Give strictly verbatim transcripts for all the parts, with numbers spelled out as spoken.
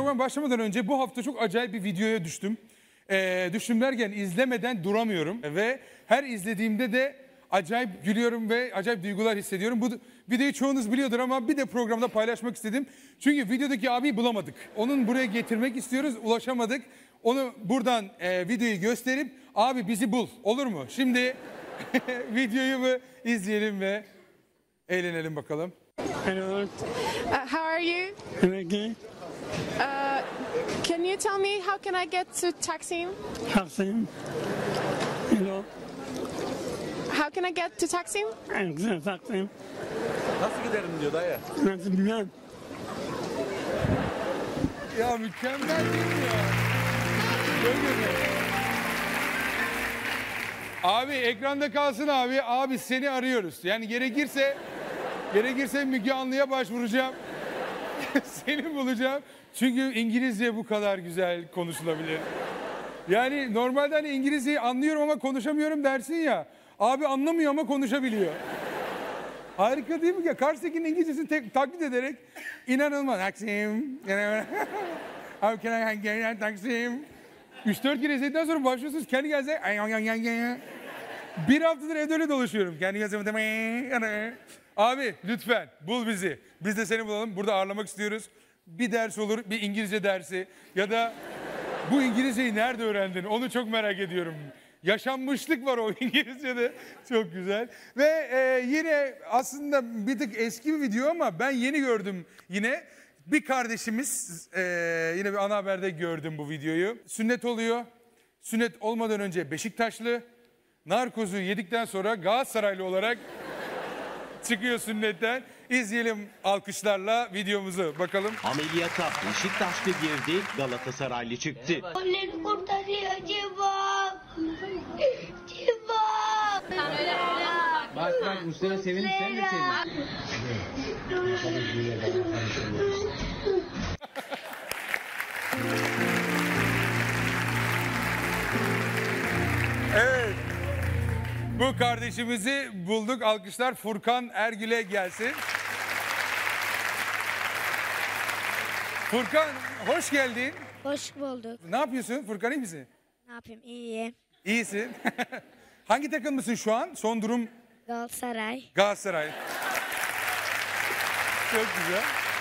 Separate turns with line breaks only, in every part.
program başlamadan önce bu hafta çok acayip bir videoya düştüm. Ee, düştüm derken izlemeden duramıyorum. Ve her izlediğimde de acayip gülüyorum ve acayip duygular hissediyorum. Bu videoyu çoğunuz biliyordur ama bir de programda paylaşmak istedim. Çünkü videodaki abiyi bulamadık. Onun buraya getirmek istiyoruz, ulaşamadık. Onu buradan e, videoyu gösterip abi bizi bul, olur mu? Şimdi videoyu mu izleyelim ve eğlenelim bakalım.
Hello.
Uh, how are you?
Okay.
Uh, can you tell me how can I get to Taksim?
Taksim. Hello.
How can I get to Taksim?
Güzel Taksim.
Nasıl giderim diyor dayı.
Nasıl bilmem.
Ya mükemmel değil mi ya? Çok güzel. Abi ekranda kalsın abi. Abi seni arıyoruz. Yani gerekirse gerekirse Müge Anlı'ya başvuracağım. Seni bulacağım. Çünkü İngilizce bu kadar güzel konuşulabilir. Yani normalde hani İngilizceyi anlıyorum ama konuşamıyorum dersin ya. Abi anlamıyor ama konuşabiliyor. Harika değil mi ya? Karşıdakinin İngilizcesini tek, taklit ederek inanılmaz. Taksim. How can I get Taksim? üç dört kere izledikten sonra başlıyorsunuz kendi kendinize. Bir haftadır evde öyle dolaşıyorum. Kendi kendinize. Abi lütfen bul bizi. Biz de seni bulalım. Burada ağırlamak istiyoruz. Bir ders olur, bir İngilizce dersi. Ya da bu İngilizceyi nerede öğrendin? Onu çok merak ediyorum. Yaşanmışlık var o İngilizce'de. Çok güzel. Ve e, yine aslında bir tık eski bir video ama ben yeni gördüm yine. Bir kardeşimiz, e, yine bir ana haberde gördüm bu videoyu. Sünnet oluyor. Sünnet olmadan önce Beşiktaşlı. Narkozu yedikten sonra Galatasaraylı olarak çıkıyor sünnetten. İzleyelim alkışlarla videomuzu bakalım.
Ameliyata Beşiktaşlı girdi, Galatasaraylı çıktı.
Oley kurtarıyor Civan. Civan.
Bak bak Mustafa sevindim sen de sevin.
Evet. Bu kardeşimizi bulduk. Alkışlar Furkan Ergül'e gelsin. Furkan hoş geldin.
Hoş bulduk.
Ne yapıyorsun Furkan, iyi misin?
Ne yapayım? İyiyim.
İyisin. Hangi takımlısın şu an? Son durum
Galatasaray.
Galatasaray. Çok güzel.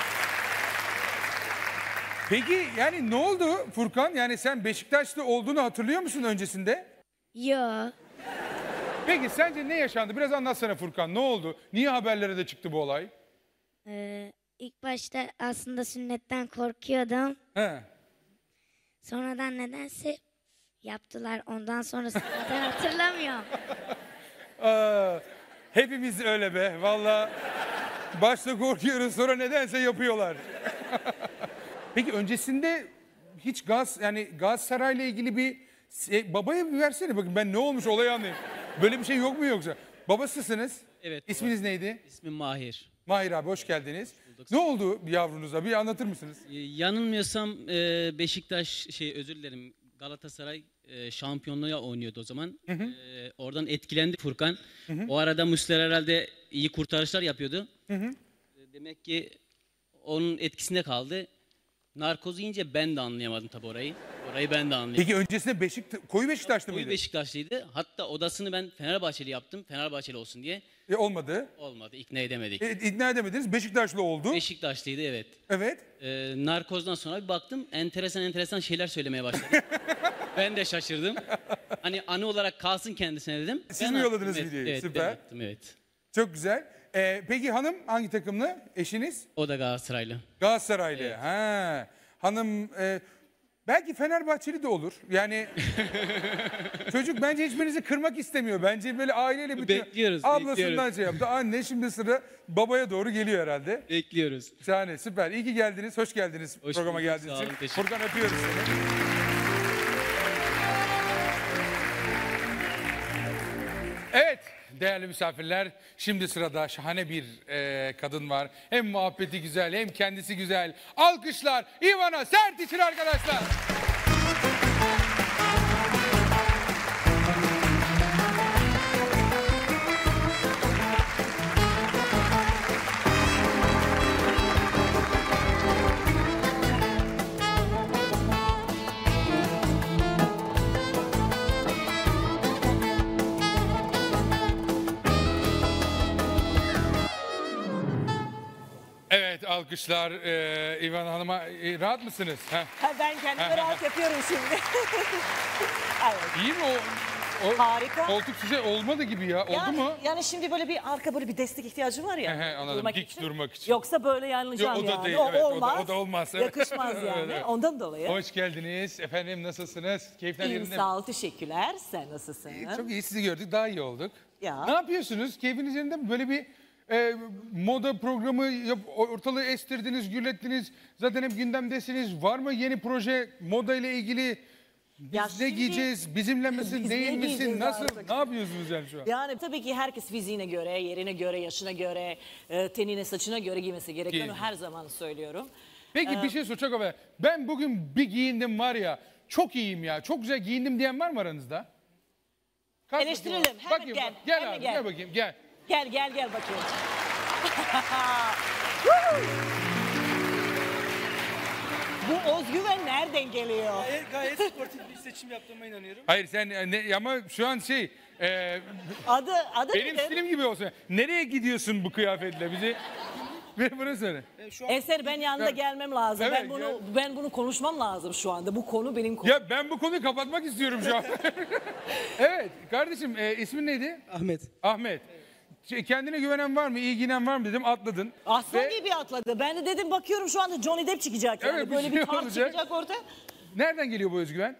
Peki yani ne oldu Furkan? Yani sen Beşiktaşlı olduğunu hatırlıyor musun öncesinde?
Yo.
Peki sence ne yaşandı? Biraz anlatsana Furkan. Ne oldu? Niye haberlere de çıktı bu olay?
Ee, ilk başta aslında sünnetten korkuyordum.
He.
Sonradan nedense yaptılar. Ondan sonrasını da hatırlamıyorum.
Aa, hepimiz öyle be. Vallahi başta korkuyoruz, sonra nedense yapıyorlar. Peki öncesinde hiç Gaz yani Galatasaray'la ilgili bir e, babaya bir versene bakın, ben ne olmuş olayı anlayayım. Böyle bir şey yok mu yoksa? Babasısınız.
Evet.
İsminiz neydi?
İsmim Mahir.
Mahir abi hoş geldiniz. Ne oldu yavrunuza? Bir anlatır mısınız?
Ee, yanılmıyorsam e, Beşiktaş şey özür dilerim Galatasaray e, şampiyonluğa oynuyordu o zaman. Hı hı. E, oradan etkilendi Furkan. Hı hı. O arada Muslera herhalde iyi kurtarışlar yapıyordu. Hı hı. E, demek ki onun etkisinde kaldı. Narkoz yiyince ben de anlayamadım tabii orayı. Orayı ben de anlayamadım.
Peki öncesinde Beşik, koyu Beşiktaşlı mıydı?
Koyu Beşiktaşlıydı. Hatta odasını ben Fenerbahçeli yaptım. Fenerbahçeli olsun diye.
E, olmadı.
Olmadı. İkna edemedik.
E, ikna edemediniz. Beşiktaşlı oldu.
Beşiktaşlıydı evet.
Evet.
Ee, narkozdan sonra bir baktım enteresan enteresan şeyler söylemeye başladı. Ben de şaşırdım. Hani anı olarak kalsın kendisine dedim.
Siz
ben
mi yolladınız
attım,
videoyu?
Evet,
Süper.
ben attım, evet.
Çok güzel. Ee, peki hanım hangi takımlı? Eşiniz?
O da Galatasaraylı.
Galatasaraylı.
Evet.
Ha. Hanım e, belki Fenerbahçeli de olur. Yani çocuk bence hiçbirinizi kırmak istemiyor. Bence böyle aileyle bütün
Bekliyoruz,
ablasından
bekliyoruz.
şey yaptı. Anne şimdi sıra babaya doğru geliyor herhalde.
Bekliyoruz.
Şahane, süper. İyi ki geldiniz. Hoş geldiniz
Hoş
programa
bulduk,
geldiğiniz
sağ
için.
olun, teşekkür
Furkan öpüyoruz seni. Evet değerli misafirler, şimdi sırada şahane bir e, kadın var. Hem muhabbeti güzel hem kendisi güzel. Alkışlar Ivana Sert için arkadaşlar. alkışlar e, İvan Hanım'a. E, rahat mısınız? Heh.
Ha, ben kendimi rahat yapıyorum şimdi. Evet.
İyi mi o? o
Harika.
Koltuk size olmadı gibi ya. Oldu
Yani,
mu?
yani şimdi böyle bir arka böyle bir destek ihtiyacım var ya.
He he, anladım. Dik durmak için.
Yoksa böyle yanılacağım
Yok, o da
yani.
değil,
O
evet, o da-
olmaz.
o da olmaz, evet.
Yakışmaz yani.
Evet, evet.
Ondan dolayı.
Hoş geldiniz. Efendim nasılsınız? Keyifler
İyiyim,
yerinde mi?
sağ ol, teşekkürler. Sen nasılsın?
Çok iyi, sizi gördük. Daha iyi olduk.
Ya.
Ne yapıyorsunuz? Keyfiniz yerinde mi? Böyle bir e, moda programı yap, ortalığı estirdiniz, gürlettiniz. Zaten hep gündemdesiniz. Var mı yeni proje moda ile ilgili? Biz
Ya
ne
şimdi-
giyeceğiz? Bizimle misin?
Biz
Değil
ne
misin?
giyeceğiz
Nasıl?
artık?
Ne yapıyorsunuz yani şu an?
Yani tabii ki herkes fiziğine göre, yerine göre, yaşına göre, e, tenine, saçına göre giymesi gerekiyor.
Giyin.
Her zaman söylüyorum.
Peki bir şey soracak ama ben bugün bir giyindim var ya, çok iyiyim ya, çok güzel giyindim diyen var mı aranızda? Kalk
Eleştirelim,
bakayım.
hemen
Bakayım,
gel,
bak. Gel
hemen
abi,
gel.
gel bakayım, gel.
Gel gel gel bakayım. Bu özgüven nereden geliyor?
Gayet, gayet sportif bir seçim yaptığıma inanıyorum.
Hayır sen e, ne, ama şu an şey, e,
Adı adı
benim
nedir?
stilim gibi olsun. Nereye gidiyorsun bu kıyafetle bizi? Bir bunu söyle.
E, Şu an
Eser ben yanında
Evet.
gelmem lazım.
Evet,
ben bunu
gel.
ben bunu konuşmam lazım şu anda. Bu konu benim konum.
Ya ben bu konuyu kapatmak istiyorum şu an. Evet kardeşim e, ismin neydi?
Ahmet.
Ahmet. Şey, kendine güvenen var mı, iyi giyinen var mı dedim, atladın.
Aslan
Ve
gibi atladı. Ben de dedim bakıyorum şu anda Johnny Depp çıkacak yani.
Evet, bir
Böyle
şey
bir tarz
olacak.
çıkacak ortaya.
nereden geliyor bu özgüven?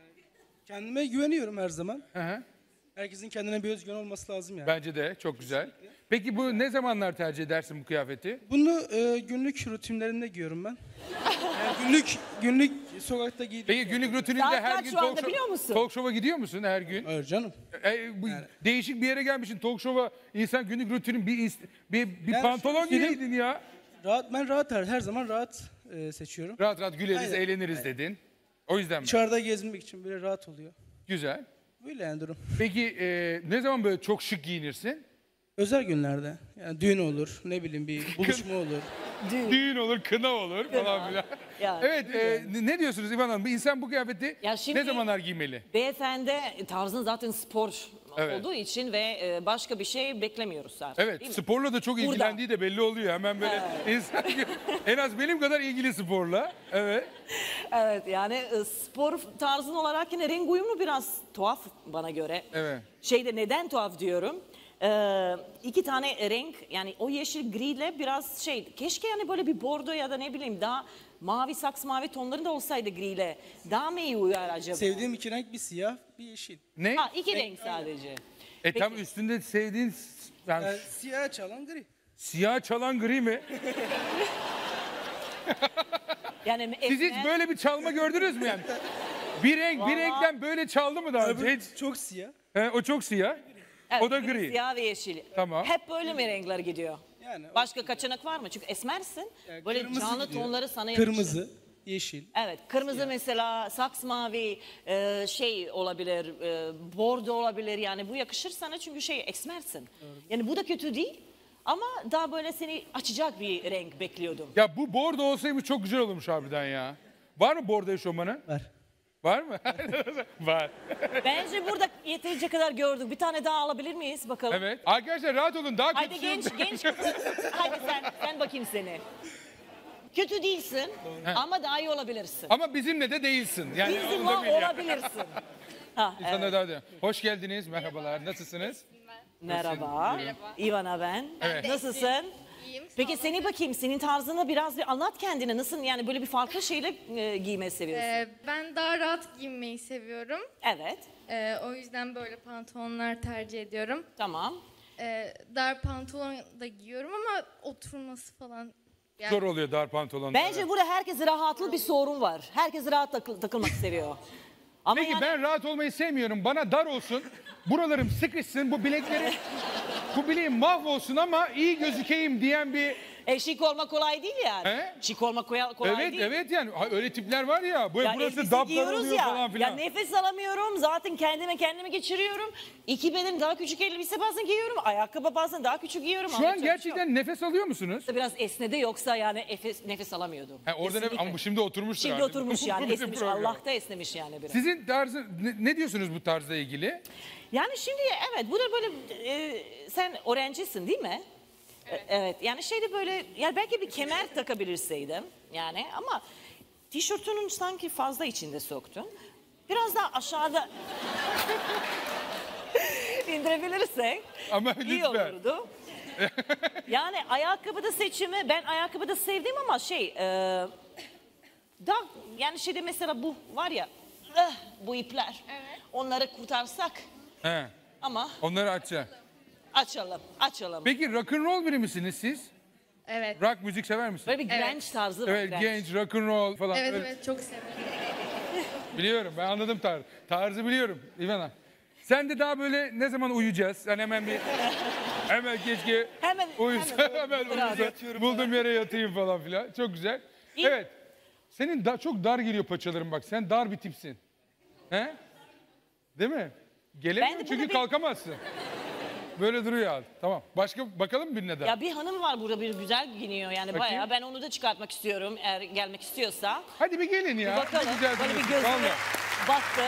Kendime güveniyorum her zaman.
Hı hı.
Herkesin kendine bir özgüven olması lazım yani.
Bence de çok güzel. Peki bu ne zamanlar tercih edersin bu kıyafeti?
Bunu e, günlük rutinlerimde giyiyorum ben. Yani günlük günlük sokakta giydiğim.
Peki günlük rutininde
Saat
her
kaç
gün
şu anda
talk, show-
biliyor musun?
talk show'a gidiyor musun her gün?
Hayır canım.
E, bu değişik bir yere gelmişsin talk show'a, insan günlük rutinin bir ist- bir, bir
Yani
pantolon
şöyle söyleyeyim.
giyeydin ya.
Rahat ben rahat her, her zaman rahat e, seçiyorum.
Rahat rahat güleriz,
Aynen.
eğleniriz dedin. O yüzden mi?
Dışarıda gezmek için böyle rahat oluyor.
Güzel.
Böyle yani durum.
Peki e, ne zaman böyle çok şık giyinirsin?
Özel günlerde. Yani düğün olur, ne bileyim bir buluşma olur.
Düğün olur, kına olur falan filan.
Yani,
Evet, e, ne diyorsunuz İvan Hanım? Bir insan bu kıyafeti
Ya şimdi-
ne zamanlar giymeli?
Beyefendi tarzın zaten spor
Evet.
olduğu için ve e, başka bir şey beklemiyoruz artık.
Evet,
değil mi?
sporla da çok
Burada.
ilgilendiği de belli oluyor. Hemen böyle insan en az benim kadar ilgili sporla. Evet.
Evet yani e, spor tarzın olarak yine renk uyumu biraz tuhaf bana göre.
Evet.
Şeyde neden tuhaf diyorum? Ee, iki tane renk yani o yeşil griyle biraz şey keşke yani böyle bir bordo ya da ne bileyim daha mavi saks mavi tonlarında olsaydı griyle daha mı iyi uyar acaba?
Sevdiğim iki renk bir siyah, bir yeşil.
Ne?
Ha iki renk sadece.
E tam üstünde sevdiğin s- yani
Yani siyah çalan gri.
siyah çalan gri mi?
Yani
Siz hiç
esmer-
böyle bir çalma gördünüz mü yani? Bir renk, bir
Vallahi-
renkten böyle çaldı mı daha önce? Hiç.
Çok siyah.
He, o çok siyah.
Evet,
o da
biri
gri.
Siyah ve yeşil.
Tamam.
Hep böyle mi renkler gidiyor?
Yani
Başka kaçanak var mı? Çünkü esmersin.
Yani
Böyle
kırmızı
canlı
gidiyor.
tonları sana yakışır.
Kırmızı, yeşil.
Evet, kırmızı mesela, saks mavi, e, şey olabilir, e, bordo olabilir yani bu yakışır sana çünkü şey esmersin. Yani bu da kötü değil ama daha böyle seni açacak bir renk bekliyordum.
Ya bu bordo olsaymış çok güzel olurmuş harbiden ya. Var mı bordo eşofmanı?
Var.
Var mı? Var.
Bence burada yeterince kadar gördük. Bir tane daha alabilir miyiz bakalım?
Evet. Arkadaşlar rahat olun. Daha
Haydi
kötüsü
genç,
yok.
genç. Haydi sen, sen bakayım seni. Kötü değilsin ama daha iyi olabilirsin.
Ama bizimle de değilsin. Yani
Bizim
onu da
o
bil ya.
olabilirsin. Ha,
İnsanlar
evet.
daha da- Hoş geldiniz. Merhabalar. Nasılsınız?
Merhaba. Ivana ben.
Evet.
Nasılsın?
İyiyim. sağ
Peki
olun.
seni bakayım, senin tarzını biraz bir anlat kendine. Nasıl yani böyle bir farklı şeyle e, giymeyi seviyorsun?
Ee, ben daha rahat giyinmeyi seviyorum.
Evet,
Ee, o yüzden böyle pantolonlar tercih ediyorum.
tamam.
Ee, dar pantolon da giyiyorum ama oturması falan. Yani
Zor oluyor dar pantolonlar.
Bence burada herkese rahatlı bir sorun var. Herkes rahat takıl- takılmak seviyor. Ama
Peki
yani,
ben rahat olmayı sevmiyorum. Bana dar olsun. Buralarım sıkışsın. Bu bilekleri bu bileğim mahvolsun ama iyi gözükeyim diyen bir...
e, şık olmak kolay değil yani.
He?
Şık olmak kolay, kolay
Evet
değil.
evet yani ha, öyle tipler var ya. Bu
Yani
burası
elbise
daptar
giyiyoruz
oluyor
ya,
falan
ya
filan.
nefes alamıyorum zaten kendime kendimi geçiriyorum. İki beden daha küçük elbise bazen giyiyorum. Ayakkabı bazen daha küçük giyiyorum.
Şu
Ama
an
yapacak bir şey yok.
gerçekten nefes alıyor musunuz?
Biraz esnedi yoksa yani nefes, nefes alamıyordum.
Ha, orada ne,
Kesinlikle.
ama bu şimdi oturmuştur
Şimdi
artık.
oturmuş
Bu
yani
bizim
esnemiş.
program.
Allah'ta esnemiş yani biraz.
Sizin tarzı ne, ne diyorsunuz bu tarzla ilgili?
Yani şimdi evet bu da böyle e, sen öğrencisin değil mi? Evet. evet. Yani şeyde böyle yani belki bir kemer takabilirseydim yani ama tişörtünün sanki fazla içinde soktun. Biraz daha aşağıda indirebilirsek
Ama
iyi
lütfen.
olurdu. Yani ayakkabıda seçimi ben ayakkabıda sevdim ama şey e, daha yani şeyde mesela bu var ya eh, bu ipler onları kurtarsak
He.
ama
Onları açacağım.
açalım açalım.
Peki rock'n'roll biri misiniz siz?
Evet.
Rock müzik sever misiniz?
Böyle bir grunge tarzı var.
Evet,
grunge.
genç, rock'n'roll falan.
Evet
Öyle-
evet çok severim.
Biliyorum, ben anladım tarzı. Tarzı biliyorum İvana. Sen de daha böyle ne zaman uyuyacağız? Yani hemen bir... hemen keşke
Hemen-
uyusa,
hemen
hemen,
böyle
uyusa.
yatıyorum
Bulduğum yere yatayım falan filan. Çok güzel.
İyi.
Evet. Senin da, çok dar geliyor paçaların bak. Sen dar bir tipsin. He? Değil mi? Gelemiyor
Ben de
çünkü
burada bir-
kalkamazsın. Böyle duruyor abi. Tamam. Başka bakalım birine daha.
Ya bir hanım var burada bir güzel giyiniyor yani
Bakayım.
bayağı. Ben onu da çıkartmak istiyorum eğer gelmek istiyorsa.
Hadi bir gelin ya.
Bir bakalım.
Ne güzel
Böyle bir
duruyorsun.
gözüne
Vallahi.
baktı.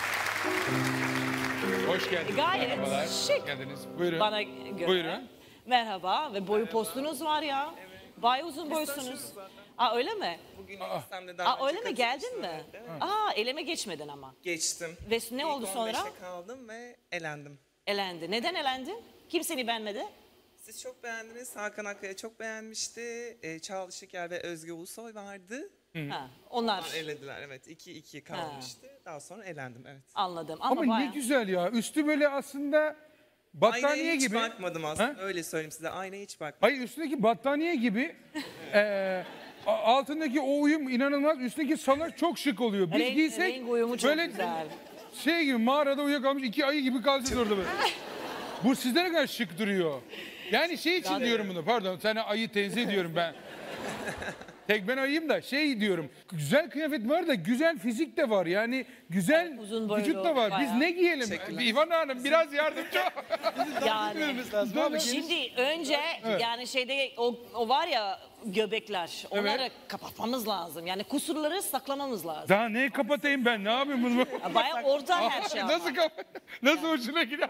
Hoş geldiniz.
Gayet
Merhabalar.
şık.
Hoş geldiniz. Buyurun.
Bana göre.
Buyurun.
Merhaba ve boyu postunuz var ya. Bayağı uzun boysunuz. Aa öyle mi?
Bugün İslam'da daha
Aa
önce
öyle mi geldin
katılmıştım,
mi?
evet.
Aa eleme geçmedin ama.
Geçtim.
Ve ne
İlk
oldu
on
sonra?
beşe kaldım ve elendim.
Elendi. Neden elendin? Kim seni beğenmedi?
Siz çok beğendiniz. Hakan Akkaya çok beğenmişti. Ee, Çağla Şikel ve Özge Ulusoy vardı.
Ha, onlar.
Onlar elediler evet. iki iki kalmıştı. Daha sonra elendim evet.
Anladım ama,
Ama
bayağı.
ne güzel ya. Üstü böyle aslında battaniye
Aynaya hiç
gibi.
bakmadım aslında.
Ha?
Öyle söyleyeyim size. Aynaya hiç bakmadım.
Hayır üstündeki battaniye gibi. eee, a- altındaki o uyum inanılmaz. Üstündeki salak çok şık oluyor. Biz
Renk-
giysek
renk uyumu çok
böyle
güzel.
şey gibi mağarada uyuyakalmış iki ayı gibi kalacağız orada böyle. Bu sizde ne kadar şık duruyor. Yani şey için diyorum bunu pardon sana ayı tenzih ediyorum ben. Tek ben ayıyım da şey diyorum. Güzel kıyafet var da güzel fizik de var. Yani güzel
uzun boylu,
vücut da var. Biz
bayağı.
ne giyelim? İvan Hanım biraz yardımcı ol.
Yani
Tabii.
şimdi önce yani şeyde o, o var ya göbekler onları kapatmamız lazım. Yani kusurları saklamamız lazım.
Daha neyi kapatayım ben? Ne yapayım bunu?
Ya Bayağı orta her şey ama.
Nasıl kapat? Nasıl hoşuna gider?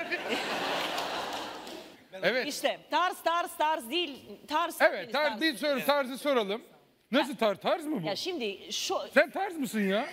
Evet.
İşte tarz tarz tarz değil tarz.
Evet, tarz değil sor, tarzı soralım. Nasıl tarz? Tarz mı bu?
Ya şimdi şu
Sen tarz mısın ya?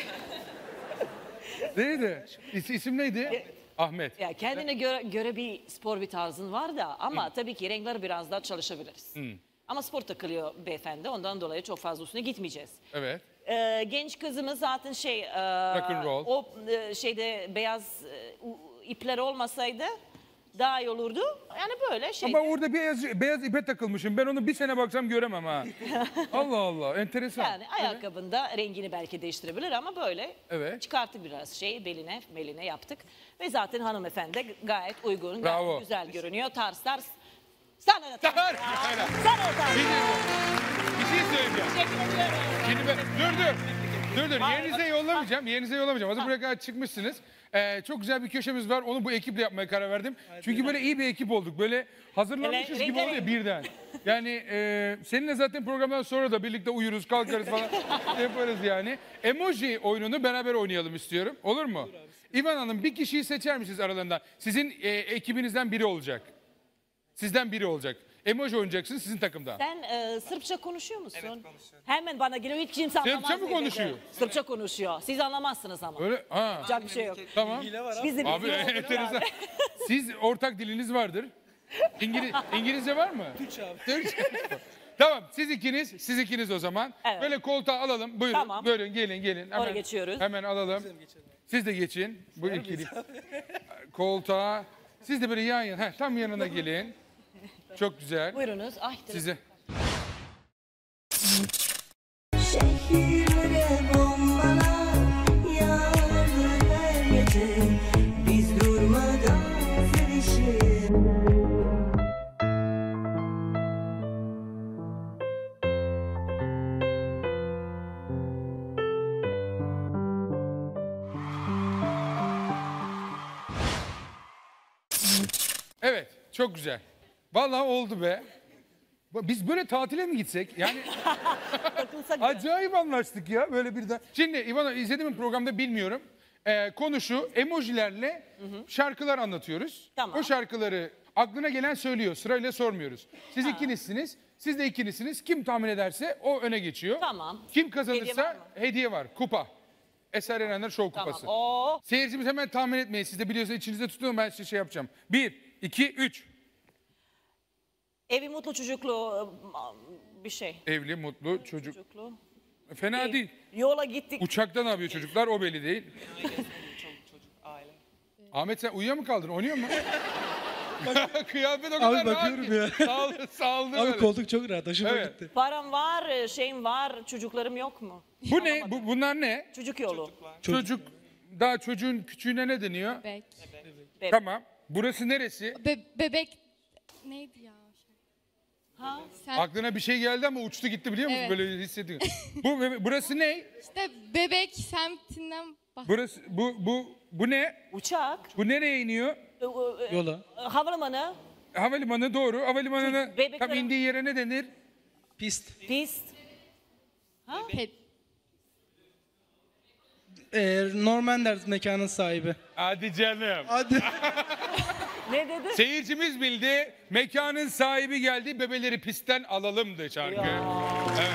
Neydi? İs, isim neydi? Ahmet.
ya kendine göre, göre bir spor bir tarzın var da ama tabii ki renkler biraz daha çalışabiliriz. Ama spor takılıyor beyefendi ondan dolayı çok fazla üstüne gitmeyeceğiz.
Evet.
Ee, genç kızımız zaten şey e,
Rock'n'roll.
o e, şeyde beyaz e, u- ipler olmasaydı daha iyi olurdu. Yani böyle şey.
Ama orada beyaz, beyaz ipe takılmışım. Ben onu bir sene baksam göremem ha. Allah Allah, enteresan.
Yani ayakkabında rengini belki değiştirebilir ama böyle
Evet.
çıkarttık biraz şey beline beline yaptık. Ve zaten hanımefendi de gayet uygun,
Bravo.
gayet güzel görünüyor. Tarz tarz. Sana da tarz.
Tarz,
ya.
aynen.
Sana da tarz.
Bir, bir şey söyleyeceğim.
Teşekkür ediyorum.
Şimdi ben, dur dur. Dur dur. Yerinize yollamayacağım. Yerinize yollamayacağım. Hazır buraya kadar çıkmışsınız. Ee, çok güzel bir köşemiz var. Onu bu ekiple yapmaya karar verdim. Çünkü böyle iyi bir ekip olduk. Böyle hazırlanmışız
Hele-
gibi
renk-
oluyor birden. Yani e, seninle zaten programdan sonra da birlikte uyuruz, kalkarız falan yaparız yani. Emoji oyununu beraber oynayalım istiyorum. Olur mu? İvan Hanım bir kişiyi seçer misiniz aralarından? Sizin e, ekibinizden biri olacak. Sizden biri olacak. Emoji oynayacaksınız sizin takımdan.
Sen e, Sırpça konuşuyor musun?
Evet, konuşuyorum.
Hemen bana geliyor hiç kimse anlamaz.
Sırpça mı
dedi.
konuşuyor?
Sırpça konuşuyor. Siz anlamazsınız ama.
Öyle ha.
Yapacak bir şey yok.
Tamam.
Bizim
Abi
bizim-
enteresan. Siz ortak diliniz vardır. İngiliz, İngilizce var mı?
Türkçe abi.
Türkçe. Tamam siz ikiniz, siz ikiniz o zaman.
Evet.
Böyle koltuğa alalım. Buyurun.
Tamam.
Buyurun gelin gelin.
Oraya geçiyoruz.
Hemen alalım. Siz de geçin. Bu ikili. Koltuğa. Siz de böyle yan yana. Heh, tam yanına gelin. Çok güzel.
Buyurunuz. Ay,
Size.
Şehirlere bombalar yağdı her gece. Biz durmadan sevişir.
Evet, çok güzel. Vallahi oldu be. Biz böyle tatile mi gitsek? Yani
takılsak.
acayip anlaştık ya böyle birden. Şimdi İvana izlediğim programda bilmiyorum. Ee, konu şu, emojilerle şarkılar anlatıyoruz.
Tamam.
O şarkıları Aklına gelen söylüyor. Sırayla sormuyoruz. Siz ikinizsiniz. Siz de ikinizsiniz. Kim tahmin ederse o öne geçiyor.
Tamam.
Kim
Hediye
kazanırsa
var mı?
hediye var. Kupa. Eser Erenler Show
Tamam.
kupası.
Oo.
Seyircimiz hemen tahmin etmeyin. Siz de biliyorsunuz içinizde tutun, ben size şey yapacağım. Bir, iki, üç.
Evi mutlu çocuklu bir şey.
Evli, mutlu, çocuk.
Çocuklu.
Fena
İyi.
değil.
Yola gittik.
Uçakta ne yapıyor çocuklar? O belli değil. Ahmet sen uyuyor mu kaldın? Oynuyor mu? Kıyafet o kadar
Abi
rahat
bakıyorum
ki.
ya.
Sağ, sağladı
Abi
böyle.
koltuk çok rahat. Hoşuma
Evet.
gitti.
Param var, şeyim var, çocuklarım yok mu?
Bu ne? Bu, bunlar ne?
Çocuk yolu.
Çocuk. Daha çocuğun küçüğüne ne deniyor?
Bebek.
Bebek.
Tamam. Burası neresi?
Be- bebek neydi ya?
Ha?
Sen
Aklına bir şey geldi ama uçtu gitti biliyor musun?
Evet.
Böyle hissediyorsun. bu burası ne?
işte bebek semtinden bah-
Burası bu bu bu ne?
Uçak.
Bu nereye iniyor?
e, e,
Yola.
Havalimanı.
Havalimanı doğru. Havalimanına
Bebeklerin-
tam indiği yere ne denir?
Pist.
Pist.
Pet.
Ee, Normander mekanın sahibi.
Hadi canım.
Hadi.
Ne dedi?
Seyircimiz bildi. Mekanın sahibi geldi. Bebeleri pistten alalımdı şarkı. Evet.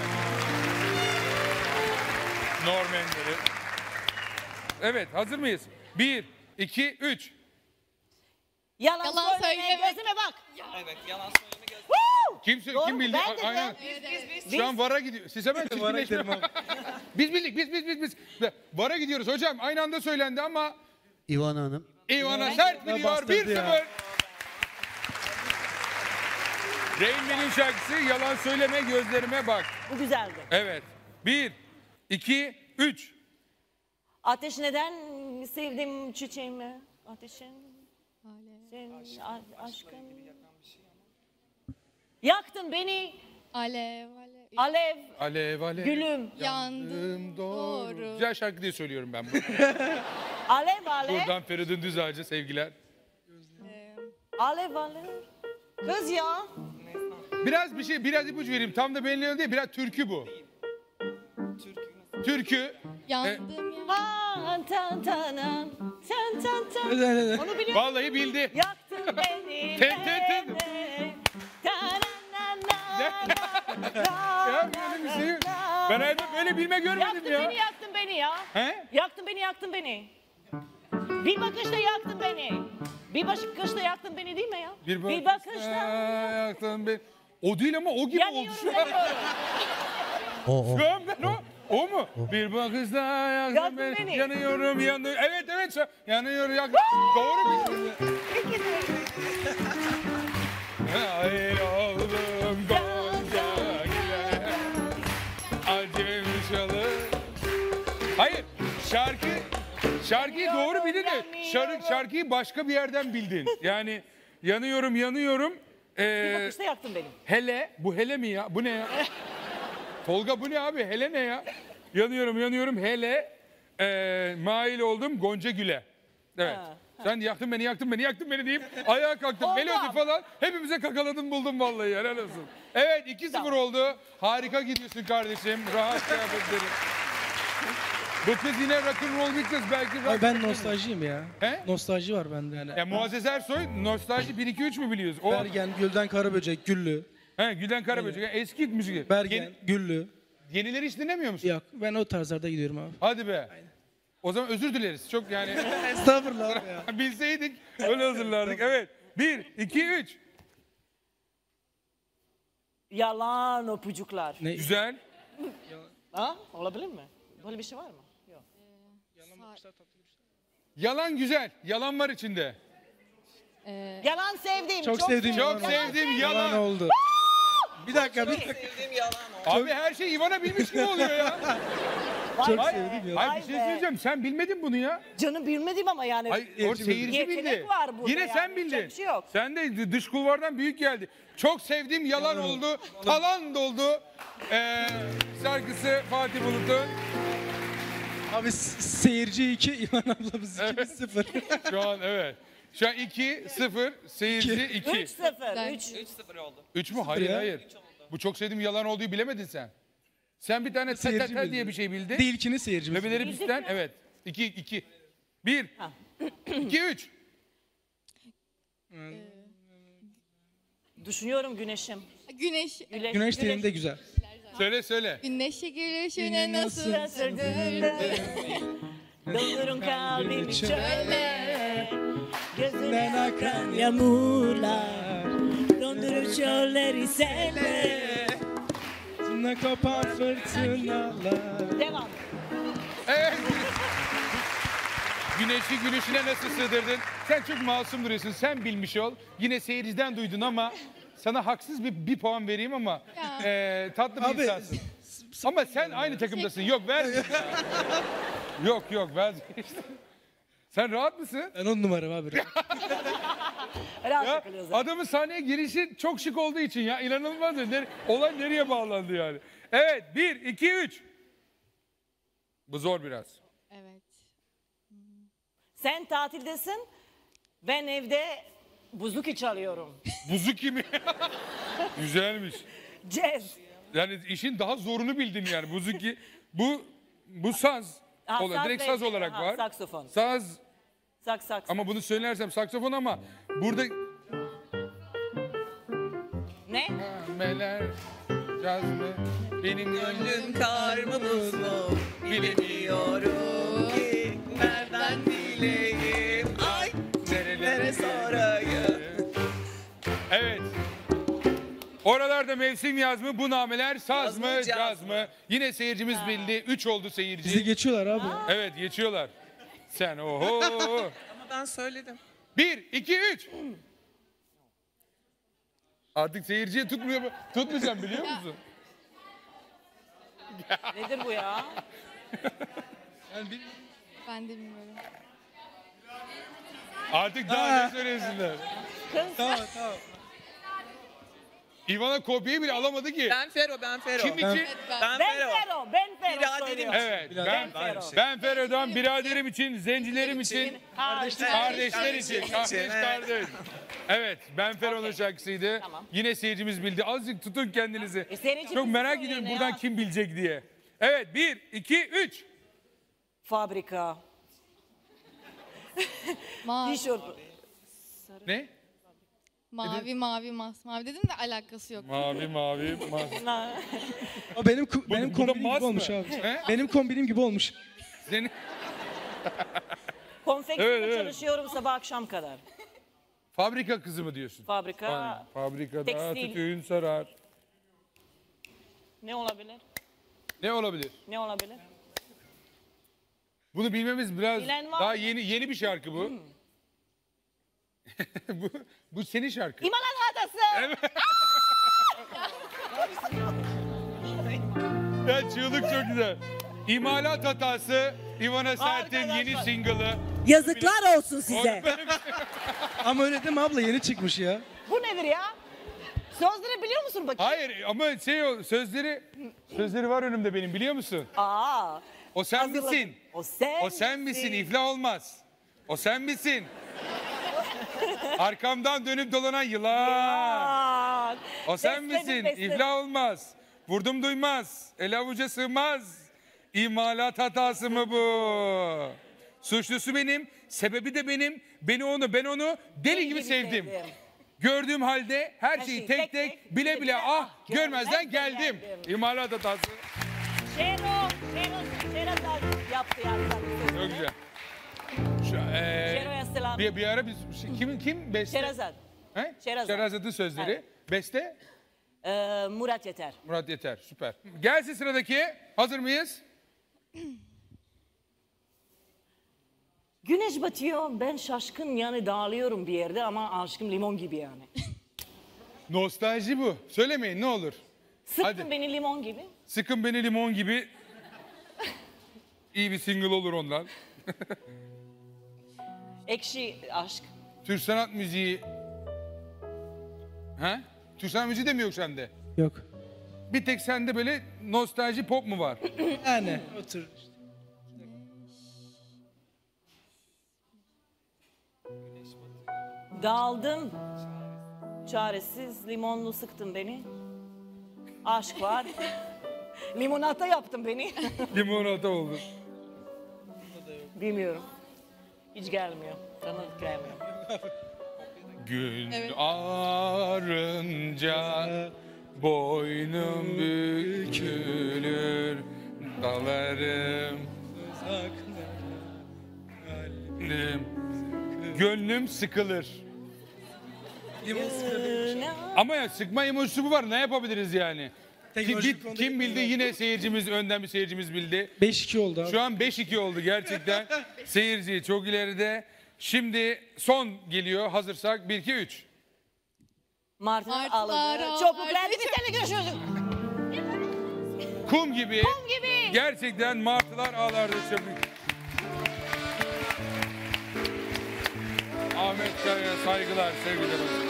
Normanleri. Evet, hazır mıyız? Bir, iki, üç.
Yalan,
Yalan
söyleme,
söyleme.
gözüme bak.
Evet, yalan söyleme göz.
Kim, sö-
Doğru
kim
mu?
bildi?
Ben
A-
dedim.
Aynen.
Biz, biz,
Şu an VAR'a gidiyor. Siz hemen
Vara
çirkinleşme.
gidelim abi.
Biz bildik, biz biz biz biz. VAR'a gidiyoruz hocam. Aynı anda söylendi ama
İvan Hanım.
İvan'a sert biliyor.
bastırdı
bir
ya.
sıfır. Rain Man'in şarkısı Yalan Söyleme Gözlerime Bak.
Bu güzeldi.
Evet. Bir, iki, üç.
Ateş neden sevdim çiçeğimi? Ateşin. Sen a- aşkın. Yaktın beni.
Alev alev.
Alev.
Alev alev.
Gülüm.
Yandım
Doğru.
doğru.
Güzel şarkı diye söylüyorum ben bunu.
Alev alev.
Buradan Feridun Düzağaç'a sevgiler.
Alev alev. Kız ya.
Biraz bir şey, biraz ipucu vereyim. Tam da belli değil. Biraz türkü bu. Türkü.
Yandım ya.
Ha tan tanan. Sen tan tan.
Evet, evet, evet.
Onu biliyor.
Vallahi bildi.
Yaktın beni.
Ten, ten, ten.
beni. Ta-na-na-na-na.
Ya böyle bir şey yok. Ben hayatımda böyle bilme görmedim
Yaktın
ya.
beni, yaktın beni ya.
He?
Yaktın beni, yaktın beni. Bir bakışta yaktın beni. Bir bakışta yaktın beni değil mi ya?
Bir,
Bir
bakışta
bakışta.
yaktın beni. O değil ama o gibi oldu
Yanıyorum,
şu an.
yanıyorum.
O o.
Şu an ben o. O mu? Bir bakışta yaktın
Yaktın
beni.
beni.
Yanıyorum, yanıyorum. Evet, evet. şu- Yanıyor, yaktın. Doğru bildin. Ay oğlum Gonca güle. Acem çalı. Hayır. Şarkı şarkıyı doğru bildin de şarkı, şarkıyı başka bir yerden bildin. Yani yanıyorum, yanıyorum.
Bir
Ee,
bakışta yaktın beni.
hele, bu hele mi ya? Bu ne ya? Tolga bu ne abi? Hele ne ya? Yanıyorum, yanıyorum. Hele ee, mail oldum Gonca Gül'e. Evet.
Ha,
Sen yaktın beni, yaktın beni, yaktın beni deyip ayağa kalktın.
Oldu
Melodi
ama.
falan. Hepimize kakaladın buldum vallahi. Helal olsun. Evet iki sıfır oldu. Harika gidiyorsun kardeşim. Rahat kıyafetleri. Bu kız yine rock'n'roll bir kız. Belki rock.
Abi ben nostaljiyim ya.
He?
Nostalji var bende yani.
Ya Muazzez Ersoy nostalji bir iki üç mü biliyoruz? O,
Bergen, Gülden Karaböcek, Güllü.
he, Gülen Karaböcek. Eski müzik.
Bergen,
Yeni-
Güllü.
yenileri hiç dinlemiyor musun?
Yok ben o tarzlarda gidiyorum abi.
Hadi be. O zaman özür dileriz. Çok yani
Estağfurullah abi ya.
bilseydik öyle hazırlardık. Evet. Bir, iki, üç.
Yalan öpücükler.
Ne?
Güzel.
Ha? Olabilir mi? Böyle bir şey var mı? Yok.
Yalan güzel. Yalan var içinde.
Ee,
Yalan sevdim.
Çok sevdiğim
Çok
yalan.
sevdiğim
Yalan
yalan.
oldu. Bir dakika bir dakika.
Sevdiğim yalan o.
Abi her şey Ivana bilmiş gibi oluyor ya.
Çok
Vay be.
sevdiğim yalan.
Hayır
Vay
bir şey
be.
söyleyeceğim. Sen bilmedin bunu ya.
Canım bilmedim ama yani.
Hayır, o
Seyirci
seyirci
Yetenek
bildi.
var burada
Yine
yani,
sen
yapacak
bildin.
bir şey yok.
Sen de dış kulvardan büyük geldi. Çok sevdiğim yalan oldu. Talan doldu. Ee, şarkısı Fatih Bulut'un.
Abi s- seyirci iki, İvan ablamız iki, biz sıfır.
Şu an evet. Şu an iki sıfır. Seyirci iki.
üç sıfır.
Güzel.
üç.
üç sıfır oldu.
üç mü? Hayır
ya.
hayır. Bu çok sevdiğim yalan olduğu bilemedin sen. Sen bir tane
Seyirci
tete
bildi.
diye bir şey bildin.
Değilkini seyircimiz.
Bebeleri pistten evet. iki iki. bir. iki üç.
Düşünüyorum güneşim.
Güneş.
Güneş,
Güneş dilinde güzel.
Söyle söyle.
Güneşi gülüşüne nasıl
Doldurun kalbimi çölle.
Gözünden akan
yağmurlar dondurur çölleri senle.
Ne kopan fırtınalar.
Devam.
Evet. Güneşi gülüşüne nasıl sığdırdın? Sen çok masum duruyorsun. Sen bilmiş ol. Yine seyirciden duydun ama sana haksız bir, bir puan vereyim ama eee tatlı bir
Abi,
insansın. Ama sen aynı takımdasın. Yok ver. yok yok ver. Sen rahat mısın?
Ben on numaram abi.
Rahat
Ya,
takılıyor zaten.
adamın sahneye girişi çok şık olduğu için ya inanılmaz. Nere, olay nereye bağlandı yani? Evet bir, iki, üç. Bu zor biraz.
Evet.
Sen tatildesin. Ben evde buzuki çalıyorum.
Buzuki mi? Güzelmiş.
Jazz.
Yani işin daha zorunu bildin yani. Buzuki. Bu bu saz.
Ha,
Olarak,
saz
direkt
ve-
saz olarak
ha,
var.
saksofon.
Saz
Saks saks.
ama bunu söylersem saksofon ama burada
Ne?
meler caz mı? Benim gönlüm
Kar mı buz mu bilemiyorum ki nereden bileyim ay nerelere sorayım.
Evet. Oralarda mevsim yaz mı, bu nameler saz mı,
caz
caz mı? Yine seyircimiz bildi. Üç oldu
Bizi
seyirci.
geçiyorlar abi.
Evet geçiyorlar. Sen oho.
Ama ben söyledim.
Bir, iki, üç. Artık seyirciye tutmuyor mu? Tutmayacağım biliyor musun?
Nedir bu ya?
Yani bir-
Ben de bilmiyorum.
Artık daha ne söylesinler?
Tamam tamam.
İvana kopyayı bile alamadı ki.
Ben Fero, ben Fero.
Kim için?
Ben
Ben
Fero.
Fero, ben Fero
Biraderim
söylüyor.
için.
Evet.
Biraz
Ben,
daha aynı şey.
ben Fero'dan biraderim için, zencilerim için,
Kardeşler.
kardeşler için.
için,
Kardeş
evet.
kardeş. Evet, Ben Fero'nun
Okey.
şarkısıydı.
Tamam.
Yine seyircimiz bildi. Azıcık tutun kendinizi.
E, seyirci
Çok
bizi
merak
söyleyin
ediyorum
ya.
buradan kim bilecek diye. Evet, bir, iki, üç.
Fabrika.
Mavi,
Tişört.
Ne?
mavi, mavi, masmavi dedim de alakası yok.
Mavi, mavi, mavi.
Na-
O benim ku-
Bu-
benim
bu da
kombinim
mas
gibi
mı?
olmuş abi.
He?
Benim kombinim gibi olmuş.
Senin...
Konfeksiyonda
Evet, evet.
çalışıyorum sabah akşam kadar.
Fabrika kızı mı diyorsun?
Fabrika.
Aynen. Fabrikada
tekstil.
tütün sarar.
Ne olabilir?
Ne olabilir?
Ne olabilir?
Bunu bilmemiz biraz
Bilen var
daha
mı?
yeni yeni bir şarkı bu. bu, bu senin şarkı.
İmalat hatası.
Ya çığlık çok güzel. İmalat hatası Ivana Sert'in yeni
Arkadaşlar.
single'ı.
Yazıklar olsun size.
Ama öyle deme abla, yeni çıkmış ya.
Bu nedir ya? Sözleri biliyor musun bakayım?
Hayır ama şey o sözleri sözleri var önümde benim biliyor musun?
Aa.
O sen
Hazırladım.
misin?
O sen
O sen misin? İflah olmaz. O sen misin? Arkamdan dönüp dolanan yılan.
Aa.
O sen
Besledim,
misin?
besledim.
İflah olmaz. Vurdum duymaz. El avuca sığmaz. İmalat hatası mı bu? Suçlusu benim, sebebi de benim. Beni onu, ben onu deli gibi sevdim. Gördüğüm halde her şeyi tek tek, bile bile ah görmezden geldim. İmalat hatası.
Şero, Şero, Şero yaptı yani.
Çok güzel. Şu, eee,
Şero'ya selam.
bir, bir ara biz kim kim beste?
Şerazat.
He?
Şerazat.
Şerazat'ın sözleri.
Evet.
Beste
Ee, Murat Yeter.
Murat Yeter. Süper. Gelsin sıradaki. Hazır mıyız?
Güneş batıyor, ben şaşkın yani dağılıyorum bir yerde ama aşkım limon gibi yani.
Nostalji bu. Söylemeyin ne olur.
Sıktın
Hadi.
beni limon gibi.
Sıkın beni limon gibi. İyi bir single olur ondan.
Ekşi aşk.
Türk sanat müziği. Ha? Türk sanat müziği de mi yok sende?
Yok.
Bir tek sende böyle nostalji pop mu var?
Yani otur.
Dağıldım. Çaresiz limonlu sıktın beni. Aşk var. Limonata yaptın beni.
Limonata oldu.
Bilmiyorum. Hiç gelmiyor. Tanıdık gelmiyor.
Gün
Evet.
ağarınca boynum bükülür, dalarım gönlüm, gönlüm sıkılır.
Limon sıkılır.
Ama ya sıkma emojisi bu var, ne yapabiliriz yani? Kim,
Teknolojik
bit-
konuda
kim bildi,
bilmiyorum.
yine seyircimiz, önden bir seyircimiz bildi.
beş iki oldu abi.
Şu an beş iki oldu gerçekten. Seyirci çok ileride. Şimdi son geliyor, hazırsak bir iki üç.
Martılar
Martılar
ağladı.
ağlar.
Çöplükler bir tane görüşürüz.
Kum gibi.
Kum gibi.
Gerçekten martılar ağlardı çöplük. Ahmet Kaya'ya saygılar, sevgiler olsun.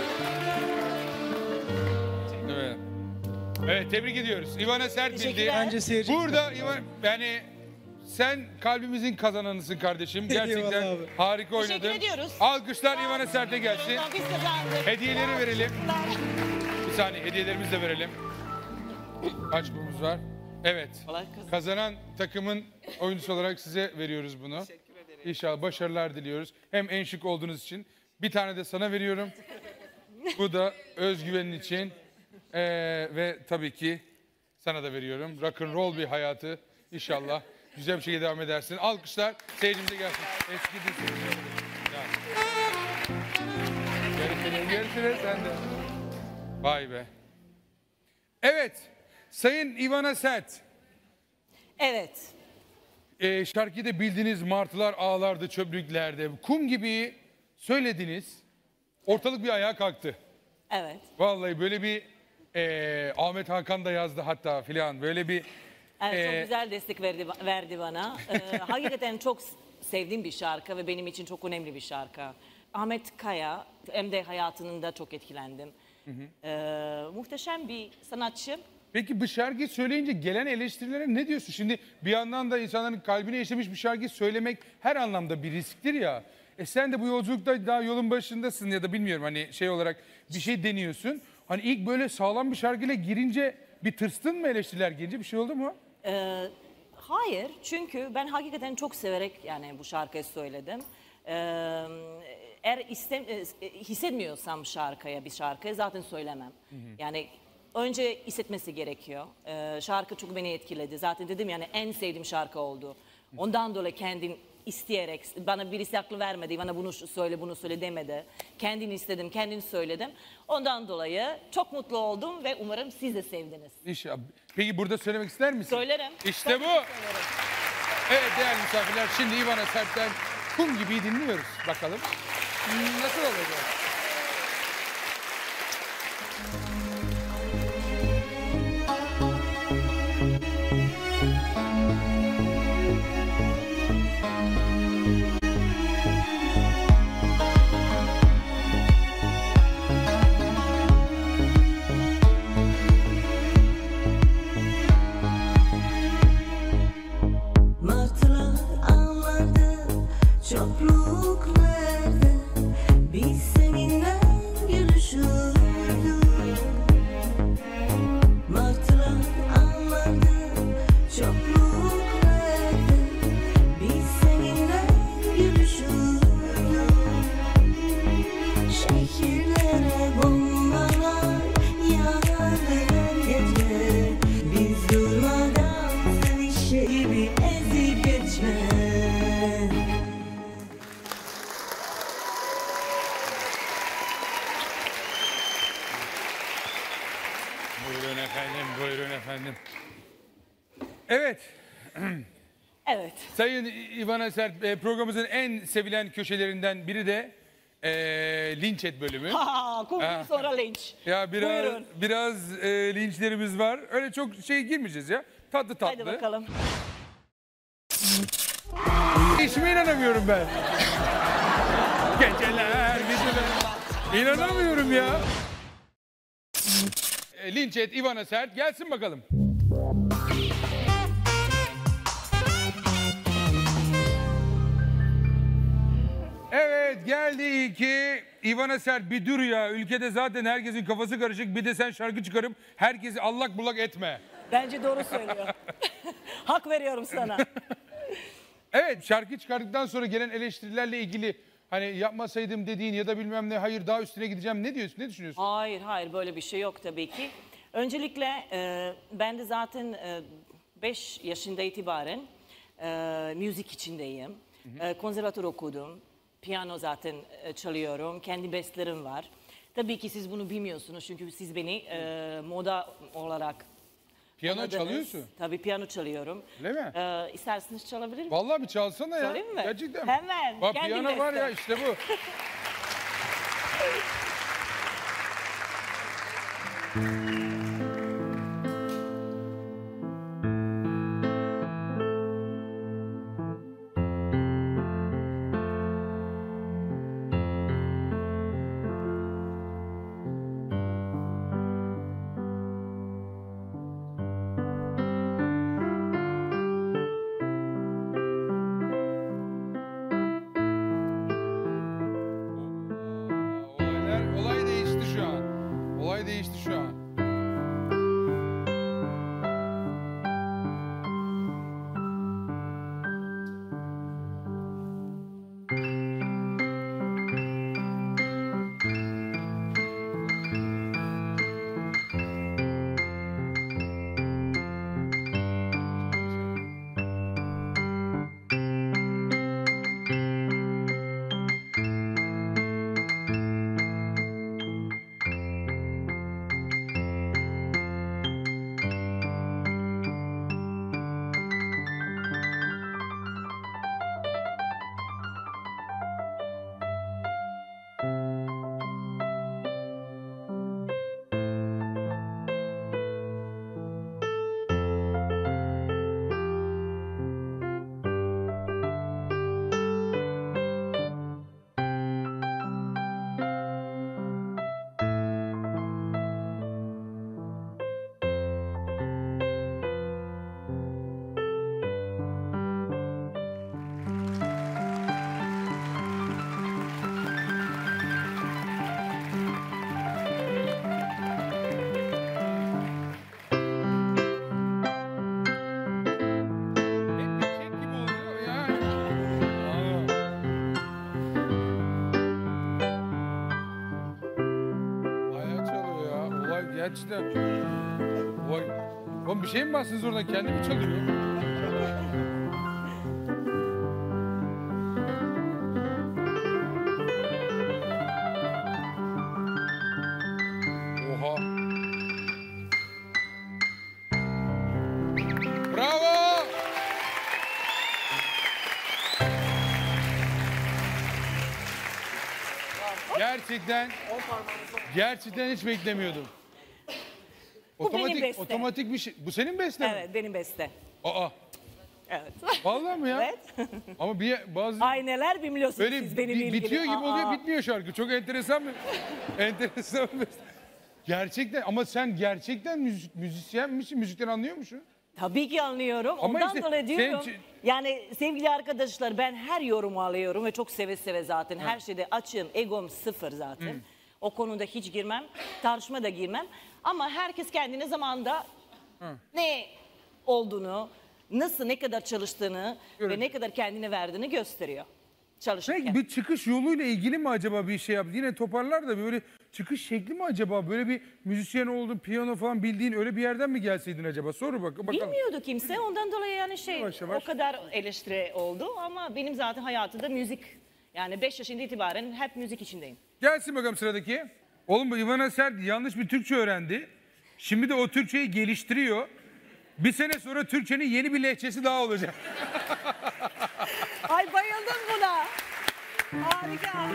Evet. Evet, tebrik ediyoruz. İvana sert bildi.
Teşekkürler.
Bence seyirci.
Burada İvan, yani sen kalbimizin kazananısın kardeşim. Gerçekten
Eyvallah abi.
harika oynadın.
Teşekkür ediyoruz.
Alkışlar İvana Sert'e gelsin.
Biz kazandık.
Hediyeleri verelim. Bir saniye, hediyelerimizi de verelim. Kaç bulumuz var? Evet.
Kolay kazan.
Kazanan takımın oyuncusu olarak size veriyoruz bunu.
Teşekkür ederim.
İnşallah başarılar diliyoruz. Hem en şık olduğunuz için. Bir tane de sana veriyorum. Bu da özgüvenin için. Ee, ve tabii ki sana da veriyorum. Rock'n'roll bir hayatı inşallah güzel bir şekilde devam edersin. Alkışlar seyircimize gelsin. Eski dilsin. Görüşürüz, görüşürüz sen de. Vay be. Evet, Sayın Ivana Sert.
Evet.
Ee, şarkıyı da bildiğiniz martılar ağlardı çöplüklerde. Kum gibi söylediniz. Ortalık bir ayağa kalktı.
Evet.
Vallahi böyle bir e, Ahmet Hakan da yazdı hatta filan. Böyle bir
Evet,
Ee,
çok güzel destek verdi verdi bana. Ee, hakikaten çok sevdiğim bir şarkı ve benim için çok önemli bir şarkı. Ahmet Kaya hem de hayatının da çok etkilendim. Ee, muhteşem bir sanatçı.
Peki bu şarkıyı söyleyince gelen eleştirilere ne diyorsun? Şimdi bir yandan da insanların kalbine işlemiş bir şarkıyı söylemek her anlamda bir risktir ya. E sen de bu yolculukta daha yolun başındasın ya da bilmiyorum hani şey olarak bir şey deniyorsun. Hani ilk böyle sağlam bir şarkıyla girince bir tırstın mı eleştiriler gelince bir şey oldu mu?
Ee, hayır, çünkü ben hakikaten çok severek yani bu şarkıyı söyledim. Ee, eğer istem, e, hissetmiyorsam şarkıya bir şarkıyı zaten söylemem. Yani önce hissetmesi gerekiyor. Ee, şarkı çok beni etkiledi. Zaten dedim yani en sevdiğim şarkı oldu. Ondan dolayı kendin isteyerek, bana birisi aklı vermedi, bana bunu söyle bunu söyle demedi. Kendini istedim, kendini söyledim. Ondan dolayı çok mutlu oldum ve umarım siz de sevdiniz.
İnşallah. Peki burada söylemek ister misin?
Söylerim.
İşte
Çok
bu.
söylerim.
Evet değerli misafirler, şimdi Ivana Sert'ten Kum Gibi'yi dinliyoruz. Bakalım nasıl olacak?
Martılar ağlardı çöplüklerde. Biz seninle gülüşürdük. Martılar ağlardı çöplüklerde. Biz seninle gülüşürdük. Şehirlere bombalar yağardı her gece. Biz durmadan sevişe gibi ezip geçme.
Buyurun efendim, buyurun efendim. Evet,
Evet.
Sayın Ivana Sert, e, programımızın en sevilen köşelerinden biri de e, linç et bölümü.
Ha, kum
Ha.
sonra linç.
Ya biraz
Buyurun.
biraz e, linçlerimiz var. Öyle çok şey girmeyeceğiz ya. Tatlı tatlı.
Hadi bakalım.
İşime inanamıyorum ben. Geceler, geceler. İnanamıyorum ya. E, linç et Ivana Sert gelsin bakalım. Evet geldi ki Ivana Sert bir dur ya. Ülkede zaten herkesin kafası karışık. Bir de sen şarkı çıkarıp herkesi allak bullak etme.
Bence doğru söylüyor. Hak veriyorum sana.
Evet şarkı çıkardıktan sonra gelen eleştirilerle ilgili Hani yapmasaydım dediğin ya da bilmem ne, hayır daha üstüne gideceğim, ne diyorsun, ne düşünüyorsun?
Hayır hayır böyle bir şey yok tabii ki. Öncelikle e, ben de zaten beş yaşında itibaren e, müzik içindeyim. E, konservatuvar okudum. Piyano zaten e, çalıyorum. Kendi bestlerim var. Tabii ki siz bunu bilmiyorsunuz çünkü siz beni e, moda olarak
Piyano
tanıdınız.
çalıyorsun.
Tabii piyano çalıyorum.
Öyle mi?
E, isterseniz çalabilir miyim?
Vallahi bir çalsana ya.
Çalayım mı?
Gerçekten.
Hemen.
Bak
kendi
piyano var
beste.
ya, işte bu. Olaylar, olay değişti şu an. Olay değişti şu an. Gerçekten. Vay. Oğlum bir şey mi bastınız orada? Kendi mi çalıyor? Oha. Bravo. Gerçekten. Gerçekten hiç beklemiyordum.
Bu benim
Otomatik,
beste.
otomatik bir şey. Bu senin beste mi?
Evet benim beste.
Aa.
Evet.
Vallahi mi ya?
Evet.
Ama bir bazı
Ay neler bilmiyorsunuz
böyle
siz benimle
bi-
ilgili.
bitiyor gibi oluyor,
Aa.
bitmiyor şarkı. Çok enteresan bir enteresan bir gerçekten, ama sen gerçekten müzik, müzisyen misin? Müzikten anlıyor musun?
Tabii ki anlıyorum.
Ama
Ondan
işte
dolayı diyorum.
sen-
Yani sevgili arkadaşlar ben her yorumu alıyorum ve çok seve seve zaten. Her şeyde açığım. Egom sıfır zaten. O konuda hiç girmem. Tartışma da girmem. Ama herkes kendine zamanında ne olduğunu, nasıl, ne kadar çalıştığını ve ne kadar kendine verdiğini gösteriyor. Çalışırken.
Peki bir çıkış yoluyla ilgili mi acaba bir şey yaptı? Yine toparlar da böyle çıkış şekli mi acaba? Böyle bir müzisyen oldun, piyano falan bildiğin öyle bir yerden mi gelseydin acaba? Soru bak bakalım.
Bilmiyordu kimse. Ondan dolayı yani şey
Yavaş yavaş.
o kadar eleştiri oldu ama benim zaten hayatımda müzik, yani beş yaşında itibaren hep müzik içindeyim.
Gelsin bakalım sıradaki. Oğlum bu Ivana Sert yanlış bir Türkçe öğrendi. Şimdi de o Türkçeyi geliştiriyor. Bir sene sonra Türkçenin yeni bir lehçesi daha olacak.
Ay bayıldım buna. Harika.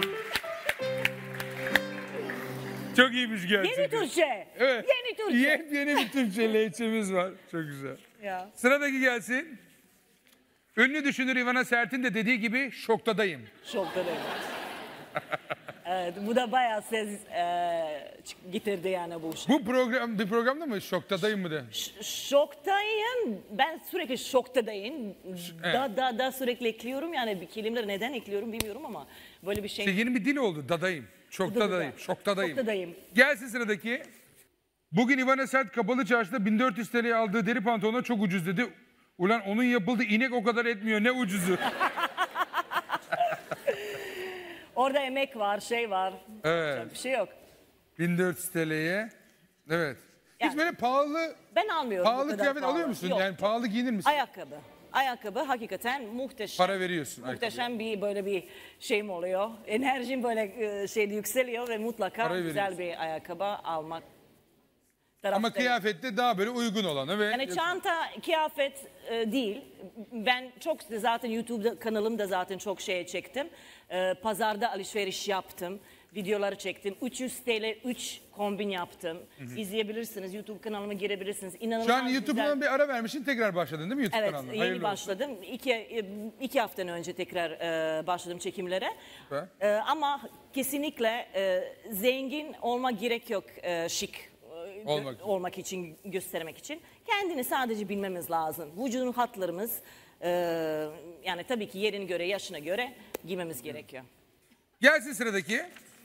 Çok iyiymiş gerçekten.
Yeni Türkçe.
Evet.
Yeni Türkçe.
Yepyeni bir Türkçe lehçemiz var. Çok güzel.
Ya.
Sıradaki gelsin. Ünlü düşünür Ivana Sert'in de dediği gibi şoktadayım.
Şoktadayım. Evet, bu da bayağı ses e, getirdi yani bu.
Bu program bir programda mı? Şoktadayım mı de?
Ş- şoktayım. Ben sürekli şoktadayım.
evet.
Da da da sürekli ekliyorum. Yani bir kelimeleri neden ekliyorum bilmiyorum ama böyle bir şey.
İşte yeni bir dil oldu. Dadayım. Şoktadayım. Şoktadayım.
Şoktadayım.
Gelsin sıradaki. Bugün Ivana Sert kapalı çarşıda bin dört yüz T L'ye aldığı deri pantolona çok ucuz dedi. Ulan onun yapıldığı inek o kadar etmiyor. Ne ucuzu.
Orada emek var, şey var.
Evet.
Bir şey yok.
bin dört yüz T L'ye. Evet. Hiç
Yani-
böyle pahalı
Ben almıyorum bu
pahalı
kadar
kıyafet
pahalı.
alıyor musun?
Yok.
Yani pahalı giyinir misin?
Ayakkabı. Ayakkabı hakikaten muhteşem.
Para veriyorsun
Muhteşem bir böyle bir şeyim oluyor. Enerjim böyle e, şeyde yükseliyor ve mutlaka
Parayı
güzel
veriyorsun.
bir ayakkabı almak.
Ama
taraftayım.
kıyafette daha böyle uygun olanı ve
Yani çanta, kıyafet e, değil. Ben çok zaten YouTube'da kanalımda zaten çok şey çektim. E, pazarda alışveriş yaptım. Videoları çektim. üç yüz T L üç kombin yaptım. İzleyebilirsiniz. YouTube kanalıma girebilirsiniz. İnanılmaz
şu an
güzel.
YouTube'dan bir ara vermişsin, tekrar başladın değil mi YouTube
Evet,
kanalına?
yeni
Hayırlı olsun.
başladım. İki, iki haftadan önce tekrar e, başladım çekimlere.
Süper.
E, ama kesinlikle e, zengin olmak gerek yok e, şık e,
Olmak.
gö- olmak için, göstermek için. Kendini sadece bilmemiz lazım. Vücudun hatlarımız e, yani tabii ki yerine göre, yaşına göre giymemiz gerekiyor.
Gelsin sıradaki.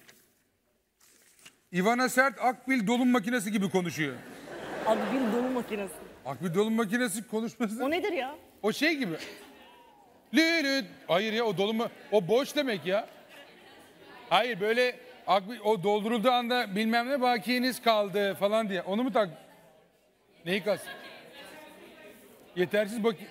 Ivana Sert Akbil dolum makinesi gibi konuşuyor.
Abi bir dolum makinesi.
Akbil dolum makinesi konuşması.
O nedir ya?
O şey gibi. Lülü. Hayır ya, o dolum o boş demek ya. Hayır böyle akbil, o doldurulduğu anda bilmem ne bakiyeniz kaldı falan diye. Onu mu tak? Neyi kast? Yetersiz bak.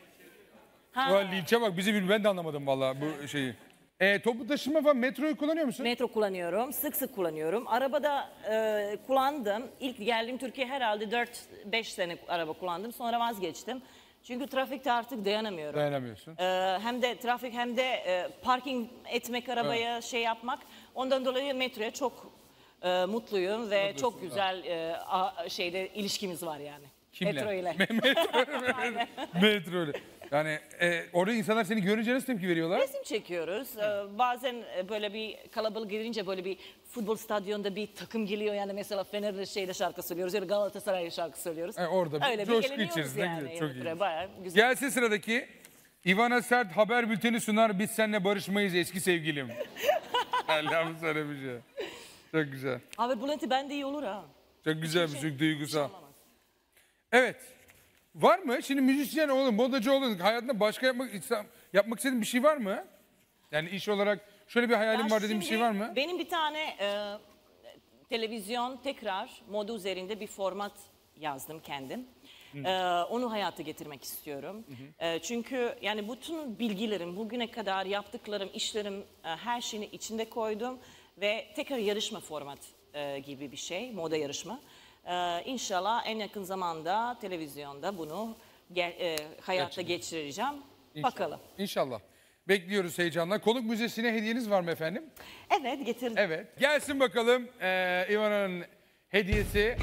Ha.
Ulan linçe bak, bizi bil, ben de anlamadım vallahi bu şeyi. E, toplu taşıma falan, metroyu kullanıyor musun?
Metro kullanıyorum, sık sık kullanıyorum. Arabada e, kullandım. İlk geldiğim Türkiye herhalde dört beş sene araba kullandım. Sonra vazgeçtim. Çünkü trafikte artık dayanamıyorum.
Dayanamıyorsun.
E, hem de trafik hem de e, parking etmek arabaya şey yapmak. Ondan dolayı metroya çok e, mutluyum ve
Mutlusun,
çok güzel e, a, şeyde ilişkimiz var yani.
Kimle?
Metro ile.
Metro ile. Yani e, orada insanlar seni görünce nasıl tepki veriyorlar?
Resim çekiyoruz. Ee, bazen e, böyle bir kalabalık gelince böyle bir futbol stadyonunda bir takım geliyor. Yani mesela Fener'de şeyde şarkı söylüyoruz ya da Galatasaray'da şarkı söylüyoruz.
E, orada bir
Öyle bir
coşku
eğleniyoruz
içerisinde
yani.
gidiyor. Çok iyi.
Böyle bayağı güzel.
Gelsin sıradaki. Ivana Sert haber bülteni sunar. Biz seninle barışmayız eski sevgilim. Allah'ım sana bir şey. Çok güzel.
Abi Bülent'i ben de iyi olur ha.
Çok güzel bir şey, duygusal. Evet. Var mı? Şimdi müzisyen olun, modacı olun. Hayatında başka yapmak, yapmak istediğin bir şey var mı? Yani iş olarak şöyle bir hayalim
Ya
var dediğin bir şey
şimdi
var mı?
Benim bir tane e, televizyon tekrar moda üzerinde bir format yazdım kendim. E, onu hayata getirmek istiyorum. E, çünkü yani bütün bilgilerim, bugüne kadar yaptıklarım, işlerim, e, her şeyini içinde koydum. Ve tekrar yarışma format e, gibi bir şey, moda yarışma. Ee, İnşallah en yakın zamanda televizyonda bunu ge- e, hayata geçireceğim.
İnşallah.
Bakalım.
İnşallah. Bekliyoruz heyecanla. Konuk müzesine hediyeniz var mı efendim?
Evet, getirdim.
Evet. Gelsin bakalım ee, Ivana'nın hediyesi.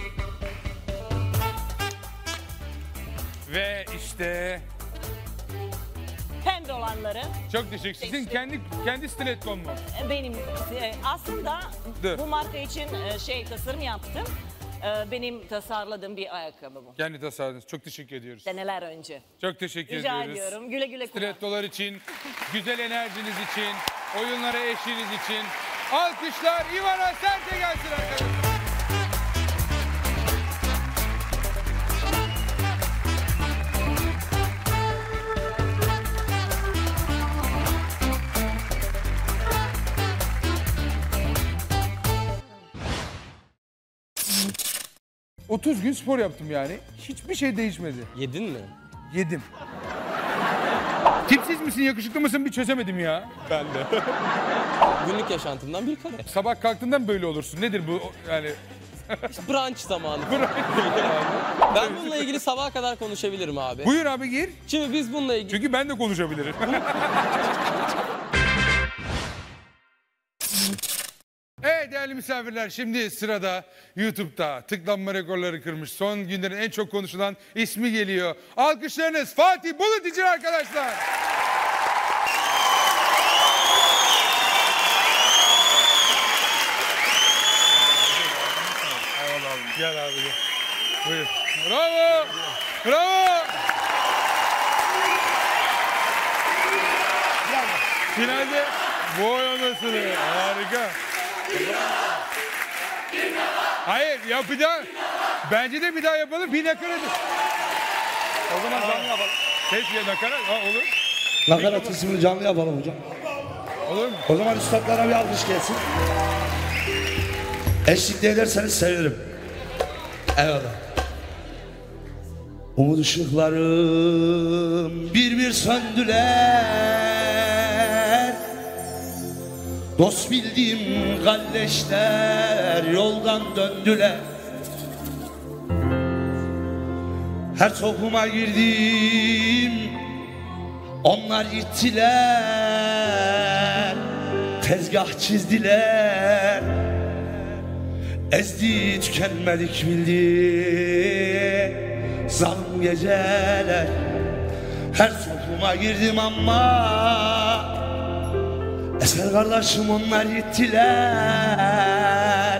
Ve işte
Pembe olanları
çok teşekkür. Sizin kendi kendi stiletton mu?
e, benim e, aslında
Dur.
bu marka için e, şey tasarım yaptım. E, Benim tasarladığım bir ayakkabı bu.
Kendi tasarladınız. Çok teşekkür ediyoruz.
Seneler önce.
Çok teşekkür
Rica
ediyoruz.
ediyorum. Güle güle kullan.
Stilettolar için, güzel enerjiniz için, oyunlara eşliğiniz için. Alkışlar Ivana Sert'e gelsin arkadaşlar. otuz gün spor yaptım yani. Hiçbir şey değişmedi.
Yedin mi?
Yedim. Tipsiz misin, yakışıklı mısın bir çözemedim ya.
Ben de. Günlük yaşantımdan bir kare.
Sabah kalktığından böyle olursun. Nedir bu yani?
İşte brunch zamanı. Ben bununla ilgili sabaha kadar konuşabilirim abi.
Buyur abi, gir.
Şimdi biz bununla ilgili...
Çünkü ben de konuşabilirim. Evet değerli misafirler, şimdi sırada YouTube'da tıklanma rekorları kırmış, son günlerin en çok konuşulan ismi geliyor. Alkışlarınız Fatih Bulut için arkadaşlar. Gel abi gel. Buyur. Bravo. Bravo. Finalde boy anasını. Harika. Hayır yapacağım. Bence de bir daha yapalım. Bir nakarat. O zaman canlı yapalım. Peki nakarat. Ha, olur.
Nakarat kısmını canlı yapalım hocam.
Olur mu?
O zaman üstadlara bir alkış gelsin. Eşlik de ederseniz sevinirim. Eyvallah. Umut ışıklarım bir bir söndüler. Dost bildiğim kalleşler yoldan döndüler. Her topluma girdim, onlar gittiler. Tezgah çizdiler, ezdi tükenmedik bildi. Zalim geceler, her topluma girdim ama eser kardeşim onlar gittiler.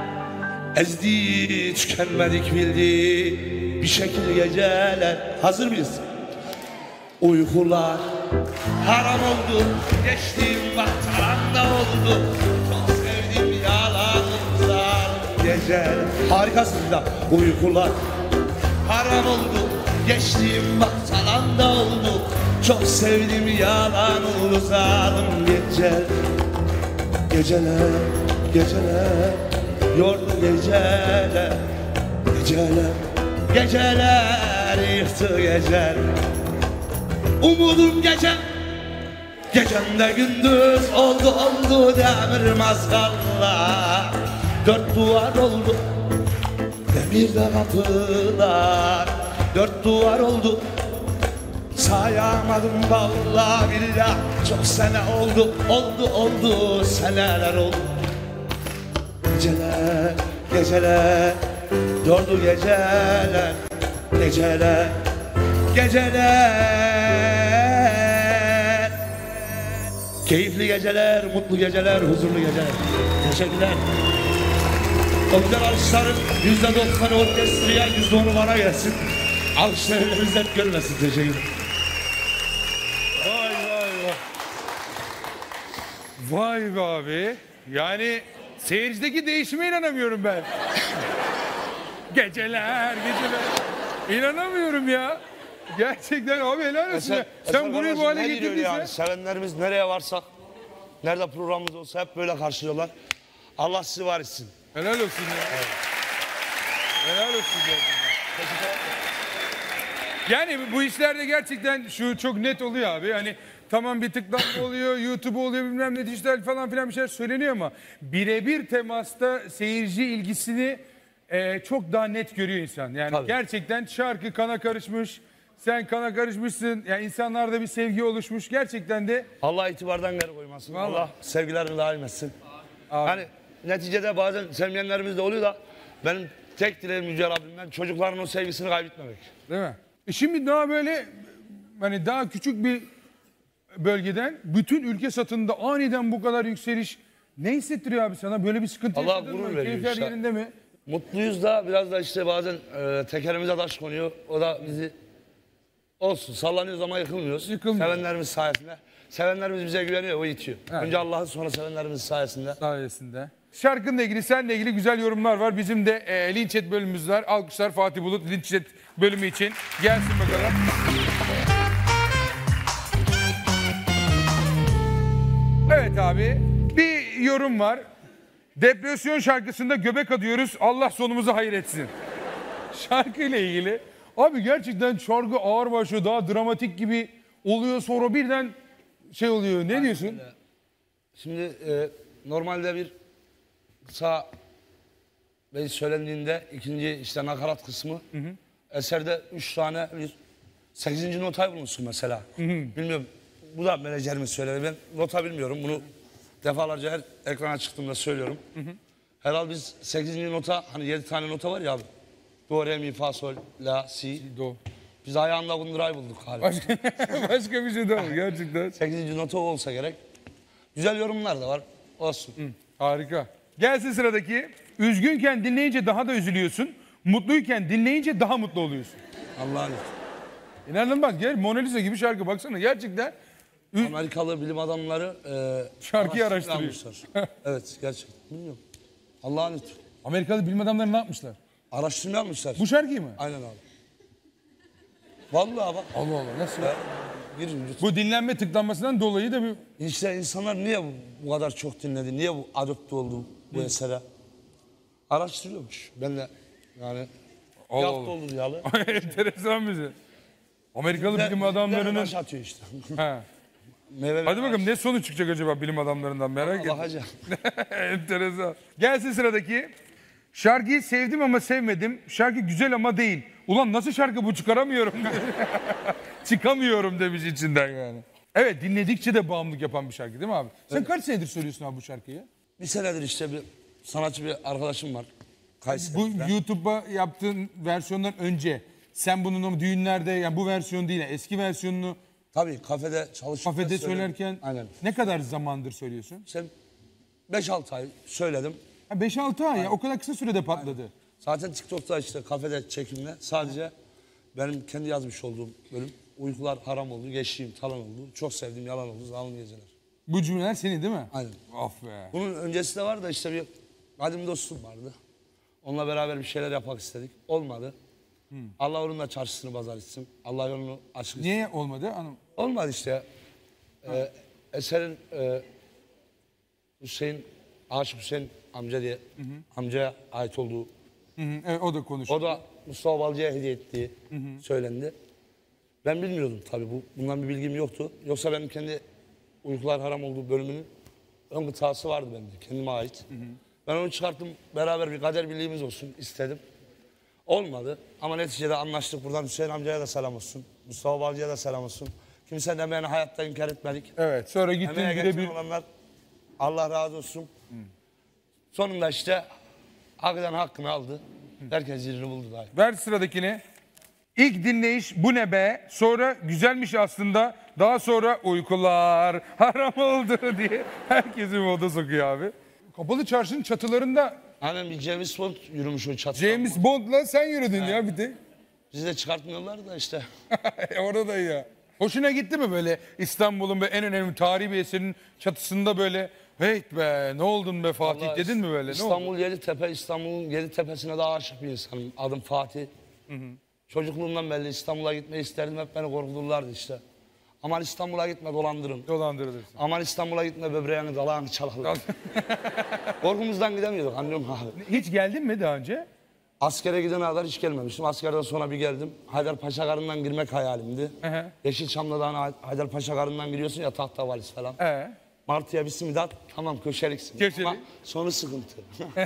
Ezdi tükenmedik bildi bir şekil geceler. Hazır mıyız? Uykular haram oldu, geçtiğim vakit haramda oldu. Çok sevdiğim yalanım zalim geceler. Harikasınız da. Uykular haram oldu, geçtiğim vakit alanda oldu. Çok sevdim yalan oldu zalim geceler. Geceler, geceler, yordu geceler. Geceler, geceler, yıktı geceler. Umudum gece, gecemde gündüz oldu oldu demir mazgallar. Dört duvar oldu, demir de kapılar. Dört duvar oldu, sayamadım vallahi billah. Çok sene oldu, oldu oldu, seneler oldu. Geceler, geceler, yordu geceler. Geceler, geceler. Keyifli geceler, mutlu geceler, huzurlu geceler. Teşekkürler. O güzel alkışların yüzde doksanı orkestraya, yüzde onu bana gelsin. Alkışlarımız hep görmesin. Teşekkür.
Vay vay vay. Vay be abi. Yani seyircideki değişime inanamıyorum ben. Geceler, geceler. İnanamıyorum ya. Gerçekten abi helal olsun ya. Sen burayı bu hale getirdiysen.
Yani. Sevenlerimiz nereye varsak, nerede programımız olsa hep böyle karşılıyorlar. Allah sizi var etsin.
Helal olsun ya. Evet. Helal olsun gerçekten. Yani bu işlerde gerçekten şu çok net oluyor abi. Hani tamam bir tıklanma oluyor, YouTube oluyor bilmem ne dijital falan filan bir şeyler söyleniyor ama birebir temasta seyirci ilgisini e, çok daha net görüyor insan. Yani Tabii. gerçekten şarkı kana karışmış, sen kana karışmışsın. Yani insanlarda bir sevgi oluşmuş. Gerçekten de
Allah itibardan geri koymasın.
Vallahi.
Allah sevgilerini daim etsin.
Abi.
Hani neticede bazen sevmeyenlerimiz de oluyor da benim tek dileğim Yüce Rabbimden çocukların o sevgisini kaybetmemek.
Değil mi? E şimdi daha böyle hani daha küçük bir bölgeden bütün ülke satında aniden bu kadar yükseliş ne hissettiriyor abi sana? Böyle bir sıkıntı
Allah
yaşadın
gurur
mı?
veriyor
Keyifler
işte.
yerinde mi?
Mutluyuz da biraz da işte bazen e, tekerimize taş konuyor. O da bizi olsun sallanıyoruz ama yıkılmıyoruz.
Yıkılmıyor.
Sevenlerimiz sayesinde. Sevenlerimiz bize güveniyor, o itiyor.
Evet.
Önce Allah'ın sonra sevenlerimiz sayesinde.
Sayesinde. Şarkınla ilgili, seninle ilgili güzel yorumlar var. Bizim de e, linç et bölümümüz var. Alkışlar Fatih Bulut linç et bölümü için. Gelsin bakalım. Evet abi. Bir yorum var. Depresyon şarkısında göbek adıyoruz. Allah sonumuzu hayır etsin. Şarkıyla ilgili. Abi gerçekten şarkı ağır başlıyor. Daha dramatik gibi oluyor. Sonra birden şey oluyor. Ne diyorsun?
Öyle. Şimdi e, normalde bir sağ ve söylendiğinde ikinci işte nakarat kısmı hı hı. eserde üç tane bir sekizinci notayı bulmuşsun mesela. Hı hı. Bilmiyorum. Bu da menajerimin söyledi. Ben nota bilmiyorum. Bunu defalarca her ekrana çıktığımda söylüyorum. Hı hı. Herhalde biz sekizinci nota hani yedi tane nota var ya abi. Do, re, mi, fa, sol, la, si, do. Biz ayağında kundurayı bulduk galiba.
Başka, başka bir şey de var gerçekten.
sekizinci nota olsa gerek. Güzel yorumlar da var. Olsun.
Hı, harika. Gelsin sıradaki. Üzgünken dinleyince daha da üzülüyorsun. Mutluyken dinleyince daha mutlu oluyorsun.
Allah'ın
İnanılmaz. Gel Mona Lisa gibi şarkı baksana gerçekten.
Amerikalı bilim adamları e,
şarkıyı araştırıyor.
Evet gerçekten. Bilmiyorum. Allah'ın lütfu.
Amerikalı bilim adamları ne yapmışlar?
Araştırma yapmışlar.
Bu şarkıyı mı?
Aynen abi. Vallahi bak.
Allah Allah nasıl? Evet.
Gir YouTube.
Bu dinlenme tıklanmasından dolayı da bir...
İşte insanlar niye bu, bu kadar çok dinledi? Niye bu adopte oldu bu esere? Araştırıyormuş. Ben de yani bir
Allah
hafta
Allah.
olur yalı.
Enteresan bizi. Amerikalı
Bizde-
bilim
bizde
adamlarının...
taş atıyor işte.
Ha.
Meyve
Hadi bakalım ne sonuç çıkacak acaba bilim adamlarından merak ettim.
Bakacağım.
Enteresan. Gelsin sıradaki. Şarkıyı sevdim ama sevmedim. Şarkı güzel ama değil. Ulan nasıl şarkı bu, çıkaramıyorum. Çıkamıyorum demiş içinden yani. Evet, dinledikçe de bağımlılık yapan bir şarkı değil mi abi? Sen
Evet.
kaç senedir söylüyorsun abi bu şarkıyı?
Bir senedir işte bir sanatçı bir arkadaşım var.
Bu
Kayseri'den.
YouTube'a yaptığın versiyondan önce sen bunun o düğünlerde, yani bu versiyon değil, eski versiyonunu
Tabii kafede çalışıp
kafede
da söyledim.
söylerken
Aynen.
ne kadar zamandır söylüyorsun?
İşte beş altı ay söyledim.
Ha, beş altı ay ya, o kadar kısa sürede patladı.
Aynen. Zaten TikTok'ta işte kafede çekimle sadece benim kendi yazmış olduğum bölüm Uykular Haram Oldu, Geçtiğim Talan Oldu, Çok Sevdiğim Yalan Oldu, Zalim Geceler.
Bu cümleler senin değil mi?
Aynen.
Of be.
Bunun öncesi de var da işte bir kadim dostum vardı. Onunla beraber bir şeyler yapmak istedik. Olmadı.
Hmm.
Allah onun da çarşısını pazar etsin. Allah yolunu açık etsin.
Niye olmadı? Hanım?
Olmadı işte. Ee, eserin e, Hüseyin, Aşık Hüseyin amca diye
Hı hı.
amcaya ait olduğu.
Hı hı, evet, o da konuştu.
O da Mustafa Balcı'ya hediye ettiği
Hı hı.
söylendi. Ben bilmiyordum tabii bu. Bundan bir bilgim yoktu. Yoksa benim kendi Uykular Haram olduğu bölümünün ön gıtası vardı bende. Kendime ait.
Hı hı.
Ben onu çıkarttım. Beraber bir kader birliğimiz olsun istedim. Olmadı. Ama neticede anlaştık. Buradan Hüseyin amcaya da selam olsun. Mustafa Balcı'ya da selam olsun. Kimsenin emeğini hayatta inkar etmedik.
Evet, sonra gittin
Emeğe
birebir-
geçen olanlar Allah razı olsun. Sonunda işte hakikaten hakkını aldı. Herkes yerini buldu daha.
Ver sıradakini. İlk dinleyiş bu ne be? Sonra güzelmiş aslında. Daha sonra uykular haram oldu diye herkesi moda sokuyor abi. Kapalı çarşının çatılarında
Aynen bir James Bond yürümüş o çatıdan.
James Bond'la sen yürüdün ya bir de.
Bizi de çıkartmıyorlar da işte.
Orada ya. Hoşuna gitti mi böyle İstanbul'un böyle en önemli tarihi bir eserinin çatısında böyle hey be ne oldun be Fatih
Vallahi
dedin mi böyle? Ne oldu?
İstanbul Yeditepe, İstanbul'un Yeditepe'sine daha aşık bir insanım. Adım Fatih.
Hı hı.
Çocukluğumdan belli İstanbul'a gitmeyi isterdim. Hep beni korkuturlardı işte. Aman İstanbul'a gitme dolandırın.
Dolandırılırsın.
Aman İstanbul'a gitme böbreğini dalağını çalarlar. Korkumuzdan gidemiyorduk anlıyorum abi.
Hiç geldin mi daha önce?
Askere gidene kadar hiç gelmemiştim. Askerden sonra bir geldim. Haydarpaşa Garı'ndan girmek hayalimdi.
Hı.
Yeşilçam'da da Haydarpaşa Garı'ndan giriyorsun ya tahta valisi falan.
Ee?
Martı'ya bismillah tamam köşeliksin.
Köşelik.
Ama sonu sıkıntı.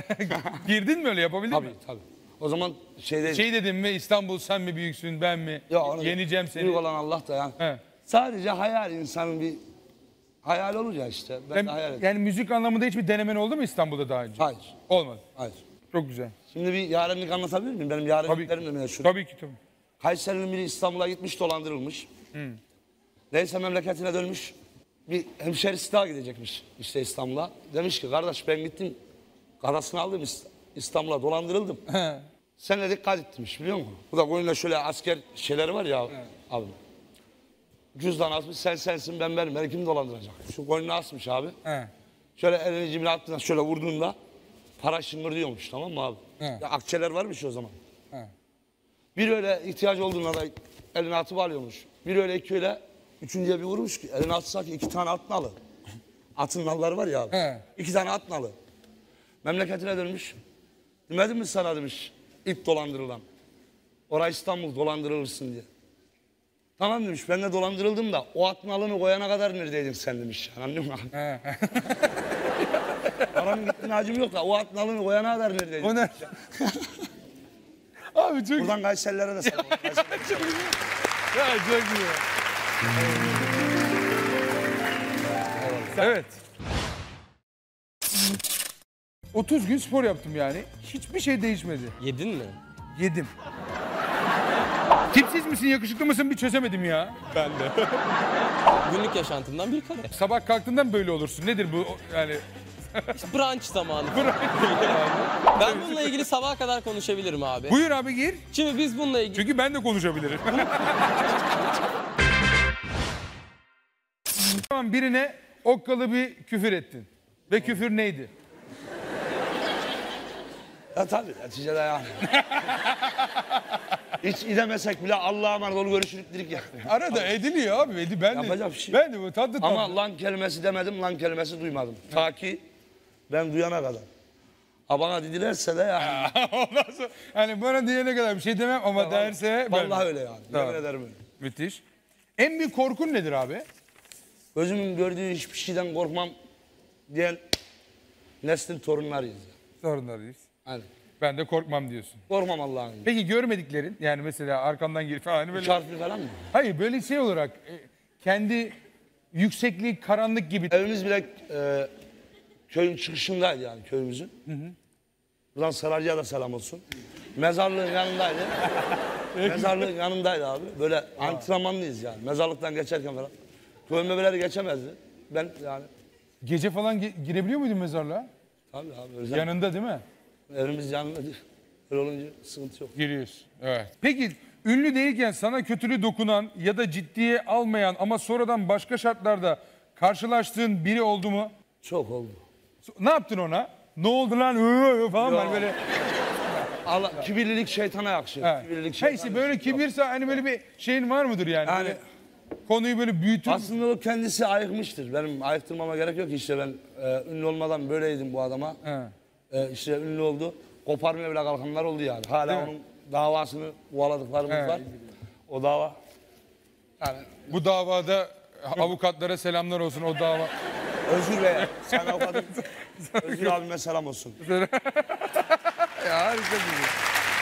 Girdin mi öyle yapabildin
tabii,
mi?
Tabii O zaman şeyde...
Şey dedim mi İstanbul sen mi büyüksün ben mi?
Ya onu
Yeneceğim seni.
Büyük olan Allah da yani.
He.
Sadece hayal insanın bir hayal olur ya işte. Ben
Yani,
de hayal ettim.
yani müzik anlamında hiçbir denemen oldu mu İstanbul'da daha önce?
Hayır.
Olmadı.
Hayır.
Çok güzel.
Şimdi bir yarenlik anlatabilir miyim? Benim yarenliklerim de meşhur.
Tabii ki tabii.
Kayseri'nin biri İstanbul'a gitmiş dolandırılmış.
Hı.
Neyse memleketine dönmüş. Bir hemşerisi daha gidecekmiş işte İstanbul'a. Demiş ki kardeş ben gittim. Karasını aldım İstanbul'a dolandırıldım. Sen de dikkat etmiş biliyor musun? Bu da boyunca şöyle asker şeyleri var ya abi. Cüzdan asmış sen sensin ben benim. Beni kim dolandıracak? Şu boynuna asmış abi.
He.
Şöyle elini cebine attığında şöyle vurduğunda para şıngırdıyormuş tamam mı abi?
He.
Ya akçeler varmış o zaman.
He.
Bir öyle ihtiyaç olduğunda da eline atıp alıyormuş. Bir öyle iki öyle üçüncüye bir vurmuş ki eline atsa ki iki tane at nalı. Atın nalları var ya abi.
He.
İki tane at nalı. Memleketine dönmüş. Demedim mi sana demiş ilk dolandırılan. Orası İstanbul dolandırılırsın diye. Tamam demiş ben de dolandırıldım da o at nalını koyana kadar neredeydin sen demiş. Anlıyor musun? Paranın gittiğine acım yok da o at nalını koyana kadar neredeydin?
O ne? Abi çok...
Buradan Kayserilere de selam.
Ya çok iyi. Evet. otuz gün spor yaptım yani. Hiçbir şey değişmedi.
Yedin mi?
Yedim. Tipsiz misin, yakışıklı mısın bir çözemedim ya.
Ben de. Günlük yaşantımdan bir kare.
Sabah kalktığından böyle olursun. Nedir bu yani?
İşte brunch zamanı. Ben bununla ilgili sabaha kadar konuşabilirim abi.
Buyur abi gir.
Şimdi biz bununla ilgili...
Çünkü ben de konuşabilirim. Tamam birine okkalı bir küfür ettin. Ve küfür neydi?
Ya tabii neticede yani. Hiç gidemesek bile Allah'a emanet ol görüşürük dedik yani.
Arada ediliyor abi. Edi, ben
Yapacak
de,
bir şey.
ben de bu tatlı tatlı.
Ama lan kelimesi demedim, lan kelimesi duymadım. Ta ki ben duyana kadar. Ha bana dedilerse de yani.
Ondan sonra hani bana diyene kadar bir şey demem ama
Tamam.
derse... ben-
Vallahi öyle yani.
Tamam.
Yemin ederim öyle.
Müthiş. En büyük korkun nedir abi?
Gözümün gördüğü hiçbir şeyden korkmam diyen neslin torunlarıyız.
Sorunlarıyız.
Aynen.
Ben de korkmam diyorsun.
Korkmam Allah'ın izniyle.
Peki görmediklerin yani mesela arkamdan gelip falan hani böyle...
Üç harfli falan mı?
Hayır böyle şey olarak e, kendi yüksekliği karanlık gibi.
Evimiz bile e, köyün çıkışındaydı yani köyümüzün.
Hı hı.
Buradan Saraycı'ya da selam olsun. Mezarlığın yanındaydı. Mezarlığın yanındaydı abi. Böyle antrenmanlıyız yani. Mezarlıktan geçerken falan. Köymebeleri geçemezdi. Ben yani.
Gece falan ge- girebiliyor muydun mezarlığa?
Tabii abi. Öyle
Yanında değil mi?
Evimiz yanında değil. Öyle olunca sıkıntı yok.
Giriyorsun. Evet. Peki ünlü değilken sana kötülüğü dokunan ya da ciddiye almayan ama sonradan başka şartlarda karşılaştığın biri oldu mu?
Çok oldu.
Ne yaptın ona? Ne oldu lan? Hı, hı falan
Yo.
ben böyle.
Allah, kibirlilik şeytana yakışır.
Evet.
Kibirlilik
Ha
şeytana
işte böyle kibirse hani böyle bir şeyin var mıdır yani?
Yani-
Böyle konuyu böyle büyütüp...
Aslında o kendisi ayıkmıştır. Benim ayıktırmama gerek yok ki işte ben e, ünlü olmadan böyleydim bu adama. E, işte ünlü oldu. Koparmaya bile kalkanlar oldu yani. Hala
Değil mi?
onun davasını kovaladıklarımız
Evet.
var. O dava. Yani
Bu davada avukatlara selamlar olsun o dava.
Özgür Bey, sen avukatın. Özgür abime selam olsun.
Ya harika bir şey.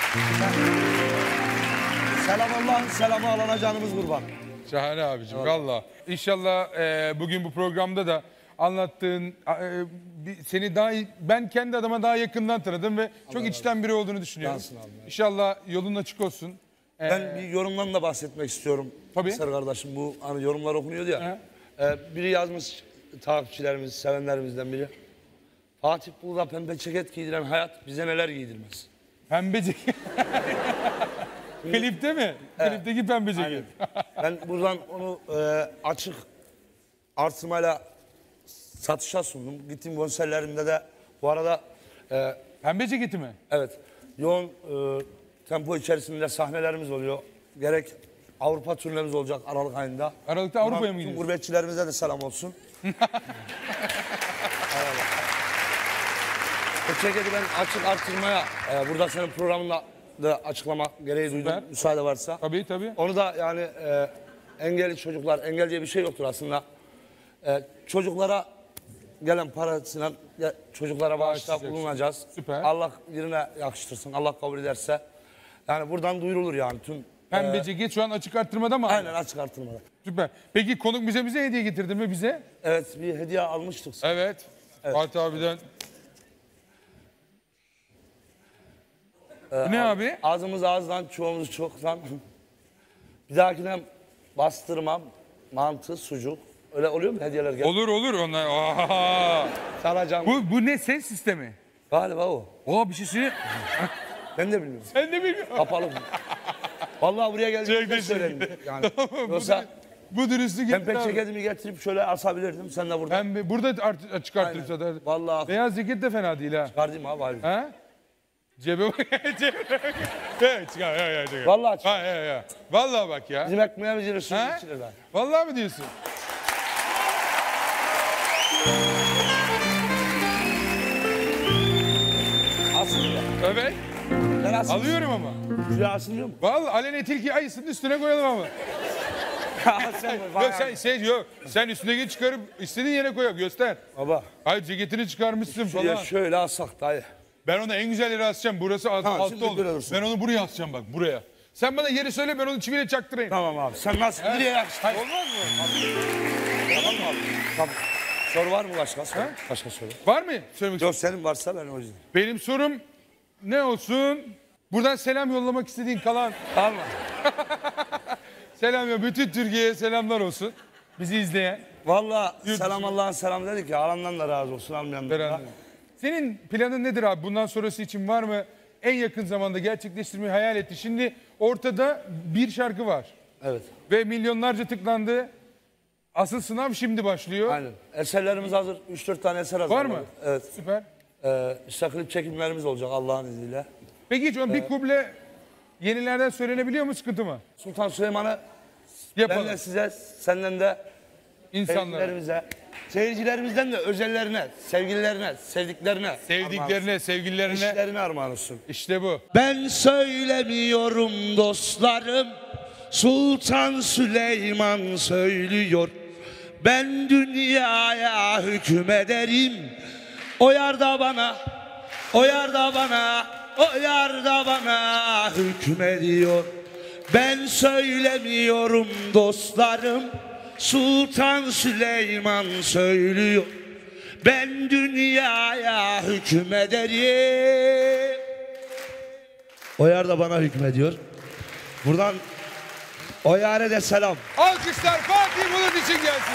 Selam Allah'ın selamı alana canımız kurban.
Şahane abicim valla. İnşallah e, bugün bu programda da anlattığın e, bir- seni daha iyi- ben kendi adıma daha yakından tanıdım ve çok içten biri olduğunu düşünüyorum.
Cansın abi.
İnşallah yolun açık olsun. E,
Ben bir yorumdan da bahsetmek istiyorum.
Tabii.
Ser kardeşim bu hani yorumlar okunuyordu ya. E, biri yazmış takipçilerimiz, sevenlerimizden biri. Fatih Buğda pembe ceket giydiren hayat bize neler giydirmez.
Pembe ceket. Klipte mi? Klipteki pembe ceket.
Ben buradan onu e, açık artırmayla satışa sundum. Gittiğim konserlerimde de bu arada e,
pembe ceketi mi?
Evet. Yoğun e, tempo içerisinde sahnelerimiz oluyor. Gerek Avrupa turnelerimiz olacak Aralık ayında.
Aralıkta Avrupa'ya mı
Tüm
gidiyorsun?
gurbetçilerimize de selam olsun. Bu ceketi ben açık artırmaya e, burada senin programında da açıklama gereği duydum.
Süper.
Müsaade varsa.
Tabii tabii.
Onu da yani e, engelli çocuklar, engel diye bir şey yoktur aslında. E, çocuklara gelen parasıyla ya, çocuklara bağışta
Bağışlayacaksın.
bulunacağız.
Süper.
Allah yerine yakıştırsın, Allah kabul ederse. Yani buradan duyurulur yani tüm.
Pembe
e,
ceket şu an açık arttırmada mı?
Aynen açık artırmada.
Süper. Peki konuk bize bize hediye getirdi mi bize?
Evet bir hediye almıştık.
Evet.
Evet.
Fatih abiden.
Ee,
Ne
a-
abi?
Azımız ağızdan, çoğumuz çoktan. Bir dahakine bastırmam, mantı, sucuk. Öyle oluyor mu hediyeler? Gel.
Olur olur onlar. Aa!
Saracağım.
Bu, bu ne ses sistemi?
Galiba o.
Oo bir şey söyle.
Ben de bilmiyorum.
Sen de bilmiyorum.
Kapalı. Vallahi buraya
Çok
geldiğimde
teşekkür
söyledim. Yani.
Tamam, bu,
Yoksa
bu dürüstlük
ben
yeter
pek
abi.
ceketimi getirip şöyle asabilirdim. Sen de burada.
Pembe. Burada art, açık arttırıp
Aynen.
satar.
Vallahi
Beyaz ceket de fena değil ha.
çıkardım abi. abi.
Ha? Cebe Cebe. Evet çıkar. Ya, ya, çıkar.
Vallahi çıkar.
Ha, ya, ya. Vallahi bak ya.
Bizim ekmeğimiz yine suyun
Ha?
içine lan.
Vallahi mi diyorsun?
Asılıyor.
Evet.
Ben asılıyor.
Alıyorum ama.
Şuraya asılıyor mu?
Vallahi alene tilki ayısının üstüne koyalım ama.
Sen mi?
Yok sen şey yok. Sen üstündeki çıkarıp istediğin yere koy. Göster.
Baba.
Hayır ceketini çıkarmışsın
Şuraya
falan.
şöyle asak dayı.
Ben onu en güzel yere asacağım. Burası alt,
Tamam,
altta
şimdi böyle
oldu.
dursun.
Ben onu buraya asacağım bak buraya. Sen bana yeri söyle ben onu çiviyle çaktırayım.
Tamam abi. Sen nasıl
He?
nereye yakıştın?
Hayır. Olmaz mı?
Tamam mı abi? Tamam. Soru var mı başka? Soru.
He?
Başka soru.
Var mı? Söylemek
Yok senin varsa ben o yüzden.
Benim sorum ne olsun? Buradan selam yollamak istediğin kalan.
Tamam.
Selam ya bütün Türkiye'ye selamlar olsun. Bizi izleyen.
Vallahi selam Allah'ın selamı dedik ya. Alandan da razı olsun, almayandan da.
Beraber. Senin planın nedir abi? Bundan sonrası için var mı? En yakın zamanda gerçekleştirmeyi hayal etti. Şimdi ortada bir şarkı var.
Evet.
Ve milyonlarca tıklandı. Asıl sınav şimdi başlıyor.
Aynen. Eserlerimiz hazır. üç dört tane eser hazır.
Var mı?
Evet.
Süper.
Ee, işte klip çekimlerimiz olacak Allah'ın izniyle.
Peki hiç o bir kuble Yenilerden söylenebiliyor mu, sıkıntı mı?
Sultan Süleyman'ı
Yapalım.
ben de size, senden de
İnsanlara.
seyircilerimize, seyircilerimizden de özellerine, sevgililerine, sevdiklerine,
Sevdiklerine, sevgililerine.
eşlerine armağan olsun.
İşte bu.
Ben söylemiyorum dostlarım, Sultan Süleyman söylüyor. Ben dünyaya hükmederim, o yarda bana, o yarda bana, o yarda bana hükmediyor. Ben söylemiyorum dostlarım, Sultan Süleyman söylüyor. Ben dünyaya hükmederim, o yarda bana hükmediyor. Buradan o yâre de selam.
Alkışlar Fatih Bulut için gelsin.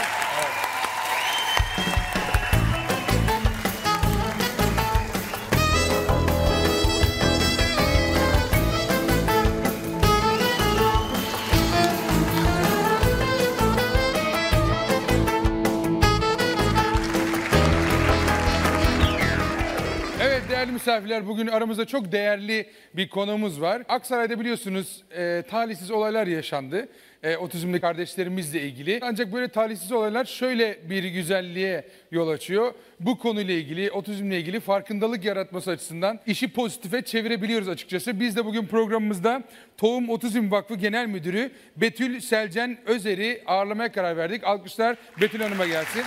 Evet değerli misafirler, bugün aramızda çok değerli bir konuğumuz var. Aksaray'da biliyorsunuz e, talihsiz olaylar yaşandı. E, otizmli kardeşlerimizle ilgili. Ancak böyle talihsiz olaylar şöyle bir güzelliğe yol açıyor. Bu konuyla ilgili, otizmle ilgili farkındalık yaratması açısından işi pozitife çevirebiliyoruz açıkçası. Biz de bugün programımızda Tohum Otizm Vakfı Genel Müdürü Betül Selcen Özer'i ağırlamaya karar verdik. Alkışlar Betül Hanım'a gelsin.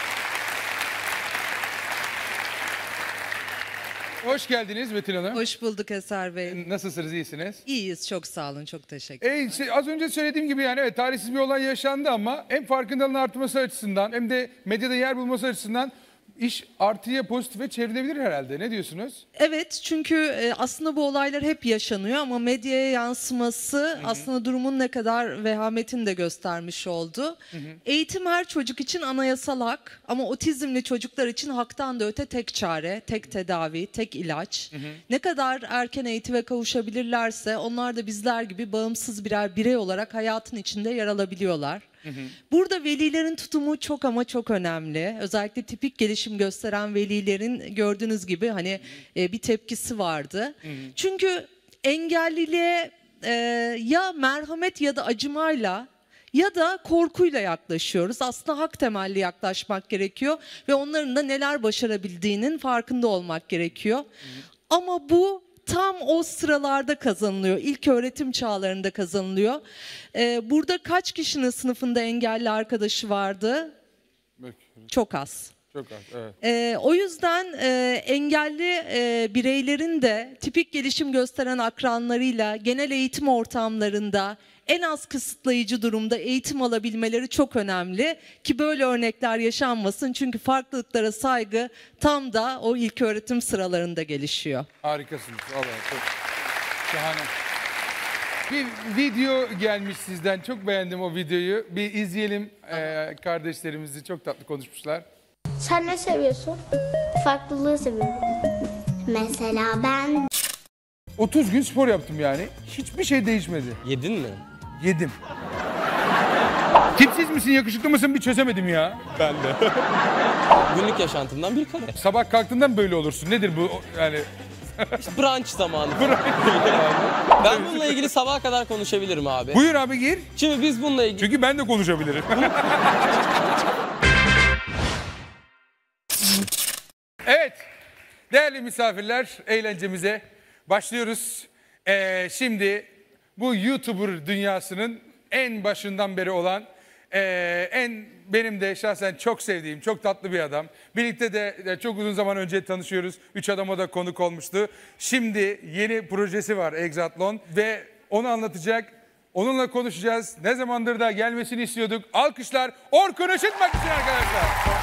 Hoş geldiniz Betül Hanım.
Hoş bulduk Eser Bey.
Nasılsınız, iyisiniz?
İyiyiz, çok sağ olun, çok teşekkür ederim.
E, işte az önce söylediğim gibi yani evet talihsiz bir olay yaşandı ama hem farkındalığın artması açısından hem de medyada yer bulması açısından iş artıya, pozitife çevrilebilir herhalde. Ne diyorsunuz?
Evet, çünkü e, aslında bu olaylar hep yaşanıyor ama medyaya yansıması hı hı. aslında durumun ne kadar vehametini de göstermiş oldu. Hı hı. Eğitim her çocuk için anayasal hak ama otizmli çocuklar için haktan da öte tek çare, tek tedavi, tek ilaç. Hı hı. Ne kadar erken eğitime kavuşabilirlerse onlar da bizler gibi bağımsız birer birey olarak hayatın içinde yer alabiliyorlar. Hı hı. Burada velilerin tutumu çok ama çok önemli. Özellikle tipik gelişim gösteren velilerin gördüğünüz gibi hani e, bir tepkisi vardı. Hı hı. Çünkü engelliliğe e, ya merhamet ya da acımayla ya da korkuyla yaklaşıyoruz. Aslında hak temelli yaklaşmak gerekiyor ve onların da neler başarabildiğinin farkında olmak gerekiyor. Hı hı. Ama bu tam o sıralarda kazanılıyor. İlk öğretim çağlarında kazanılıyor. Ee, burada kaç kişinin sınıfında engelli arkadaşı vardı? Çok az.
Çok az, evet.
Ee, o yüzden e, engelli e, bireylerin de tipik gelişim gösteren akranlarıyla genel eğitim ortamlarında en az kısıtlayıcı durumda eğitim alabilmeleri çok önemli ki böyle örnekler yaşanmasın. Çünkü farklılıklara saygı tam da o ilköğretim sıralarında gelişiyor.
Harikasınız. Vallahi çok şahane. Bir video gelmiş sizden. Çok beğendim o videoyu. Bir izleyelim. Ee, kardeşlerimizi çok tatlı konuşmuşlar.
Sen ne seviyorsun? Farklılığı seviyorum. Mesela ben...
otuz gün spor yaptım yani. Hiçbir şey değişmedi.
Yedin mi?
Yedim. Tipsiz misin, yakışıklı mısın bir çözemedim ya.
Ben de. Günlük yaşantımdan bir kare.
Sabah kalktığından böyle olursun. Nedir bu yani?
İşte brunch zamanı. Ben bununla ilgili sabaha kadar konuşabilirim abi.
Buyur abi, gir.
Şimdi biz bununla ilgili...
Çünkü ben de konuşabilirim. Evet, değerli misafirler, eğlencemize başlıyoruz. Ee, şimdi bu YouTuber dünyasının en başından beri olan, e, en benim de şahsen çok sevdiğim, çok tatlı bir adam. Birlikte de, de çok uzun zaman önce tanışıyoruz. Üç Adam'a da konuk olmuştu. Şimdi yeni projesi var Exatlon ve onu anlatacak. Onunla konuşacağız. Ne zamandır da gelmesini istiyorduk. Alkışlar Orkun Işıtmak için arkadaşlar.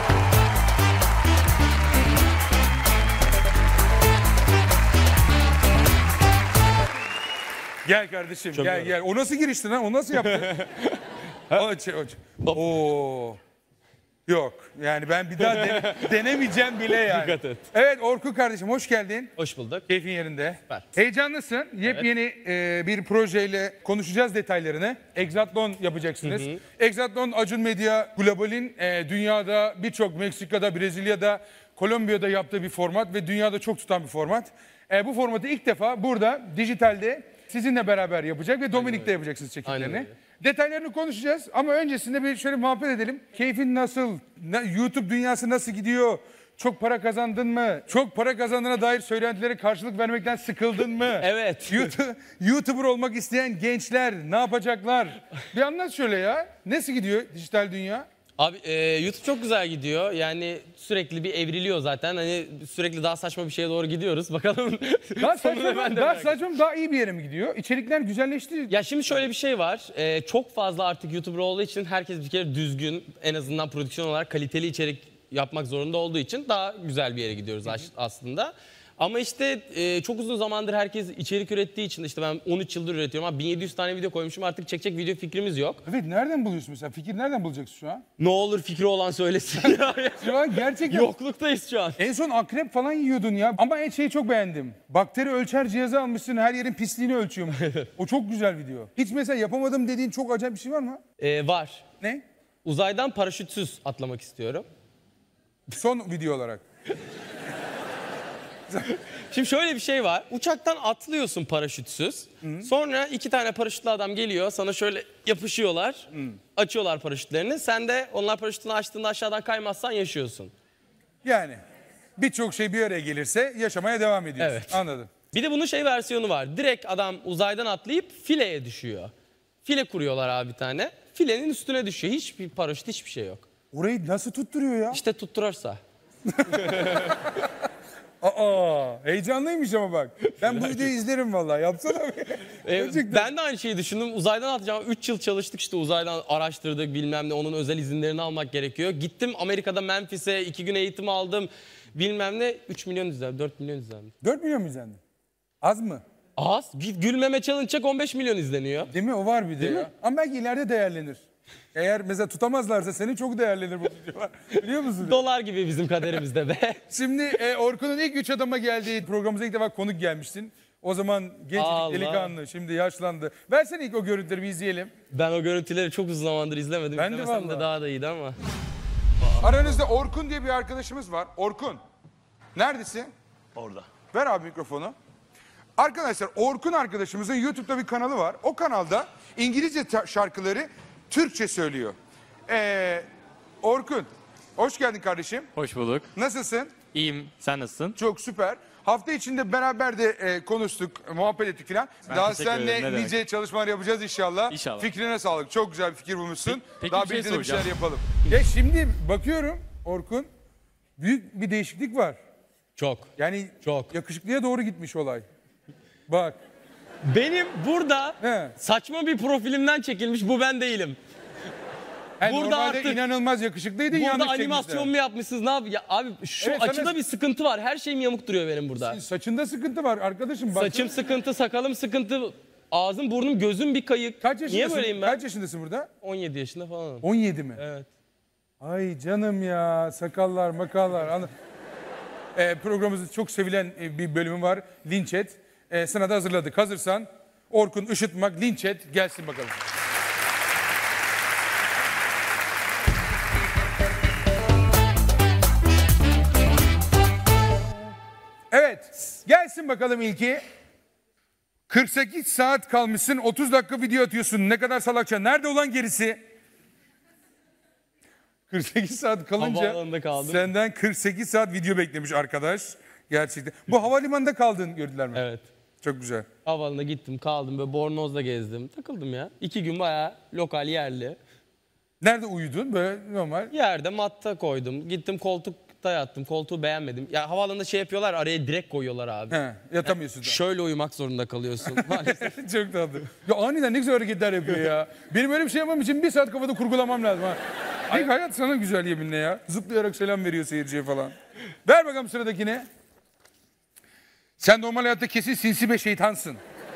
Gel kardeşim,
Çok
gel
doğru.
gel. O nasıl girişti lan? O nasıl yaptı? Aç, aç. Oo. Yok. Yani ben bir daha de, denemeyeceğim bile yani.
Dikkat et.
Evet Orkun kardeşim, hoş geldin.
Hoş bulduk.
Keyfin yerinde.
Süper.
Heyecanlısın. Yepyeni e, bir projeyle konuşacağız detaylarını. Exatlon yapacaksınız. Hı hı. Exatlon Acun Medya Global'in e, dünyada birçok, Meksika'da, Brezilya'da, Kolombiya'da yaptığı bir format ve dünyada çok tutan bir format. E, bu formatı ilk defa burada dijitalde sizinle beraber yapacak ve Dominik'le yapacaksınız çekimlerini. Detaylarını konuşacağız ama öncesinde bir şöyle muhabbet edelim. Keyfin nasıl? Na- YouTube dünyası nasıl gidiyor? Çok para kazandın mı? Çok para kazandığına dair söylentilere karşılık vermekten sıkıldın mı?
Evet.
YouTube, YouTuber olmak isteyen gençler ne yapacaklar? Bir anlat şöyle ya. Nasıl gidiyor dijital dünya?
Abi e, YouTube çok güzel gidiyor. Yani sürekli bir evriliyor zaten. Hani sürekli daha saçma bir şeye doğru gidiyoruz. Bakalım.
Daha
sonunda
saçma,
ben de
daha
merak
saçma, daha iyi bir yere mi gidiyor? İçerikler güzelleşti.
Ya şimdi şöyle bir şey var. Ee, çok fazla artık YouTuber olduğu için herkes bir kere düzgün, en azından prodüksiyon olarak kaliteli içerik yapmak zorunda olduğu için daha güzel bir yere gidiyoruz as- aslında. Ama işte e, çok uzun zamandır herkes içerik ürettiği için işte ben on üç yıldır üretiyorum ama bin yedi yüz tane video koymuşum, artık çekecek video fikrimiz yok.
Evet, nereden buluyorsun mesela? Fikir nereden bulacaksın şu an?
Ne olur fikri olan söylesin.
Şu an gerçekten...
Yokluktayız şu an.
En son akrep falan yiyordun ya. Ama en şeyi çok beğendim. Bakteri ölçer cihazı almışsın, her yerin pisliğini ölçüyormuş. O çok güzel video. Hiç mesela yapamadım dediğin çok acayip bir şey var mı?
Ee, var.
Ne?
Uzaydan paraşütsüz atlamak istiyorum.
Son video olarak.
Şimdi şöyle bir şey var. Uçaktan atlıyorsun paraşütsüz. Hı. Sonra iki tane paraşütlü adam geliyor. Sana şöyle yapışıyorlar. Hı. Açıyorlar paraşütlerini. Sen de onlar paraşütünü açtığında aşağıdan kaymazsan yaşıyorsun.
Yani birçok şey bir araya gelirse yaşamaya devam ediyorsun.
Evet.
Anladım.
Bir de bunun şey versiyonu var. Direkt adam uzaydan atlayıp fileye düşüyor. File kuruyorlar abi bir tane. Filenin üstüne düşüyor. Hiçbir paraşüt, hiçbir şey yok.
Orayı nasıl tutturuyor ya?
İşte tutturursa.
Aa, heyecanlıymış ama bak. Ben bu videoyu izlerim vallahi. Yapsana.
Ee, ben de aynı şeyi düşündüm. Uzaydan atacağım. üç yıl çalıştık işte, uzaydan araştırdık bilmem ne. Onun özel izinlerini almak gerekiyor. Gittim Amerika'da Memphis'e iki gün eğitim aldım. Bilmem ne. üç milyon izlendi. dört milyon izlendi.
dört milyon mu izlendi? Az mı?
Az. Bir gülmeme challenge çek, on beş milyon izleniyor.
Değil mi? O var bir de
Değil
ya.
mi?
Ama belki ileride değerlenir. Eğer mesela tutamazlarsa senin çok değerlenir bu videolar. Biliyor musun?
Dolar gibi bizim kaderimizde be.
Şimdi e, Orkun'un ilk üç adama geldiği programımıza ilk defa konuk gelmiştin. O zaman genç
Allah.
delikanlı, şimdi yaşlandı. Versene ilk o görüntüleri bir izleyelim.
Ben o görüntüleri çok uzun zamandır izlemedim.
Ben de
İzlemesem
vallahi.
daha da iyiydi ama.
Aranızda Orkun diye bir arkadaşımız var. Orkun, neredesin?
Orada.
Ver abi mikrofonu. Arkadaşlar, Orkun arkadaşımızın YouTube'da bir kanalı var. O kanalda İngilizce ta- şarkıları Türkçe söylüyor. Ee, Orkun, hoş geldin kardeşim.
Hoş bulduk.
Nasılsın?
İyiyim. Sen nasılsın?
Çok süper. Hafta içinde beraber de e, konuştuk, muhabbet ettik falan.
Ben
Daha
teşekkür ederim,
seninle
ne demek.
nice çalışmalar yapacağız inşallah.
İnşallah.
Fikrine sağlık. Çok güzel bir fikir bulmuşsun.
Peki
Daha
bir şey
birlikte de bir şeyler
soracağım.
yapalım. Ya şimdi bakıyorum Orkun, büyük bir değişiklik var.
Çok.
Yani
Çok.
yakışıklıya doğru gitmiş olay. Bak.
Benim burada
He.
saçma bir profilimden çekilmiş, bu ben değilim.
Yani
Burada
normalde
artık-
inanılmaz yakışıklıydın,
Burada
yanlış
animasyon
çekmişler.
mu yapmışsınız, ne yap? Ya abi şu
Evet, sana-
açıda bir sıkıntı var. Her şeyim yamuk duruyor benim burada.
Saçında sıkıntı var arkadaşım. Bak.
Saçım sıkıntı, sakalım sıkıntı, ağzım, burnum, gözüm bir kayık.
Kaç yaşındasın?
Niye böyleyim ben?
Kaç yaşındasın burada?
on yedi yaşında falanım.
on yedi mi?
Evet.
Ay canım ya, sakallar makallar. Anla- Ee, programımızın çok sevilen e, bir bölümü var. Linç et. Ee, sana da hazırladık. Hazırsan Orkun Işıtmak linç et. Gelsin bakalım. Evet. Gelsin bakalım ilki. kırk sekiz saat kalmışsın. otuz dakika video atıyorsun. Ne kadar salakça. Nerede olan gerisi? kırk sekiz saat kalınca
Havaalanında kaldım.
senden kırk sekiz saat video beklemiş arkadaş. Gerçekten. Bu havalimanında kaldın gördüler mi?
Evet.
Çok güzel.
Havaalanına gittim, kaldım ve Bornoz'da gezdim. Takıldım ya. İki gün bayağı lokal, yerli.
Nerede uyudun? Böyle normal.
Yerde matta koydum. Gittim koltukta yattım. Koltuğu beğenmedim. Ya havaalanında şey yapıyorlar, araya direkt koyuyorlar abi.
He, yatamıyorsun da.
Şöyle uyumak zorunda kalıyorsun maalesef.
Çok tatlı. Ya aniden ne güzel hareketler yapıyor ya. Benim öyle bir şey yapmam için bir saat kafada kurgulamam lazım ha. Ay, hayat sana güzel yeminle ya. Zıplayarak selam veriyor seyirciye falan. Ver bakalım sıradakini. Sen normal hayatta kesin sinsi bir şeytansın.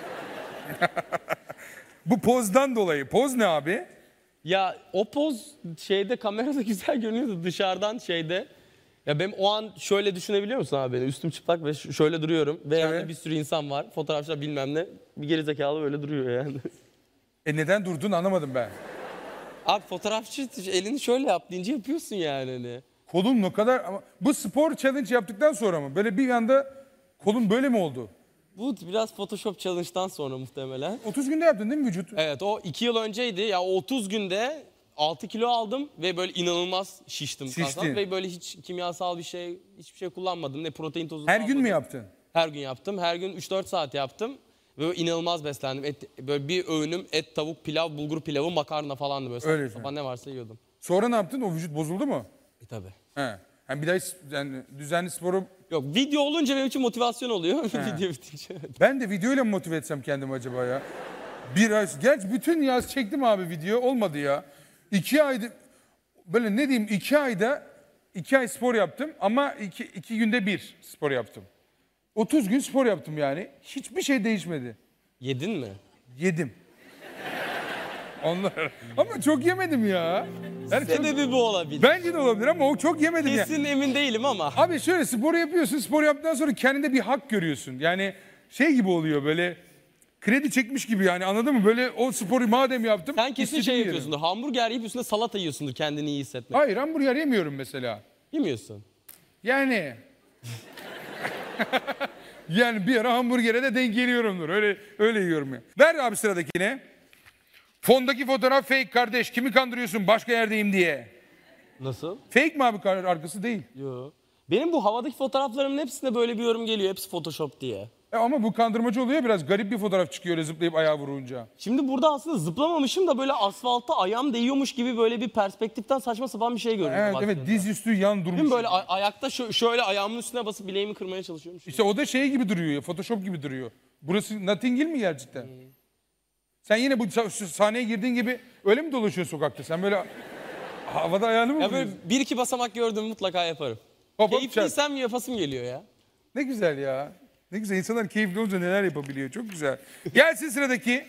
Bu pozdan dolayı. Poz ne abi?
Ya o poz şeyde, kamerada güzel görünüyordu dışarıdan şeyde. Ya ben o an şöyle düşünebiliyor musun abi beni? Üstüm çıplak ve ş- şöyle duruyorum. Ve yanında
Evet.
bir sürü insan var. Fotoğrafçılar bilmem ne. Bir gerizekalı böyle duruyor yani.
E neden durdun anlamadım ben.
Abi fotoğrafçı elini şöyle yap deyince yapıyorsun yani hani.
Kolun ne kadar ama bu spor challenge yaptıktan sonra mı? Böyle bir anda kolun böyle mi oldu?
Bu biraz Photoshop challenge'dan sonra muhtemelen.
otuz günde yaptın değil mi vücut?
Evet, o iki yıl önceydi. Ya o otuz günde altı kilo aldım ve böyle inanılmaz şiştim.
Şiştin.
kasam. Ve böyle hiç kimyasal bir şey, hiçbir şey kullanmadım. Ne protein tozu
Her gün
almadım.
mü yaptın?
Her gün yaptım. Her gün üç dört saat yaptım. Böyle inanılmaz beslendim. Et, böyle bir öğünüm et, tavuk, pilav, bulgur pilavı, makarna falandı böyle.
Öyle
Saçma sapan ne varsa yiyordum.
Sonra ne yaptın? O vücut bozuldu mu?
E tabii.
He. Yani bir daha yani düzenli sporu...
Yok, video olunca benim için motivasyon oluyor.
He.
Video bitince.
Ben de videoyla mı motive etsem kendimi acaba ya? Bir ay... Gerçi bütün yaz çektim abi video. Olmadı ya. İki ayda... Böyle ne diyeyim? iki ayda... iki ay spor yaptım ama iki, iki günde bir spor yaptım. otuz gün spor yaptım yani. Hiçbir şey değişmedi.
Yedin mi?
Yedim. Onlar. Ama çok yemedim ya. Yani
Sebebi
çok...
bu olabilir.
Bence de olabilir ama o çok yemedim ya.
Kesin emin değilim ama.
Abi şöyle spor yapıyorsun. Spor yaptıktan sonra kendinde bir hak görüyorsun. Yani şey gibi oluyor böyle kredi çekmiş gibi yani, anladın mı? Böyle o sporu madem yaptım.
Sen kesin
istediğim
şey
yerim.
yapıyorsundur. Hamburger yiyip üstüne salata yiyorsundur kendini iyi hissetmek.
Hayır, hamburger yemiyorum mesela.
Yemiyorsun.
Yani. Yani bir ara hamburgere de denk geliyorumdur. Öyle öyle yiyorum ya. Ver abi sıradakine. Fondaki fotoğraf fake kardeş. Kimi kandırıyorsun başka yerdeyim diye.
Nasıl?
Fake mi abi, arkası değil?
Yok. Benim bu havadaki fotoğraflarımın hepsinde böyle bir yorum geliyor. Hepsi Photoshop diye.
E ama bu kandırmacı oluyor, biraz garip bir fotoğraf çıkıyor öyle zıplayıp ayağı vurunca.
Şimdi burada aslında zıplamamışım da böyle asfalta ayağım değiyormuş gibi böyle bir perspektiften saçma sapan bir şey görüyorum.
Evet evet, diz üstü yan durmuş.
Değil mi? Böyle ay- ayakta şö- şöyle ayağımın üstüne basıp bileğimi kırmaya çalışıyormuş.
İşte o da şey gibi duruyor ya, Photoshop gibi duruyor. Burası Notting Hill mi gerçekten? Sen yine bu sa- sahneye girdiğin gibi öyle mi dolaşıyorsun sokakta? Sen böyle havada ayağını mı
Ya
vuruyorsun?
böyle bir iki basamak gördüğümü mutlaka yaparım.
Hop, hop,
Keyifliysem yapasım geliyor ya.
Ne güzel ya. Ne güzel, insanlar keyifli olunca neler yapabiliyor. Çok güzel. Gelsin sıradaki.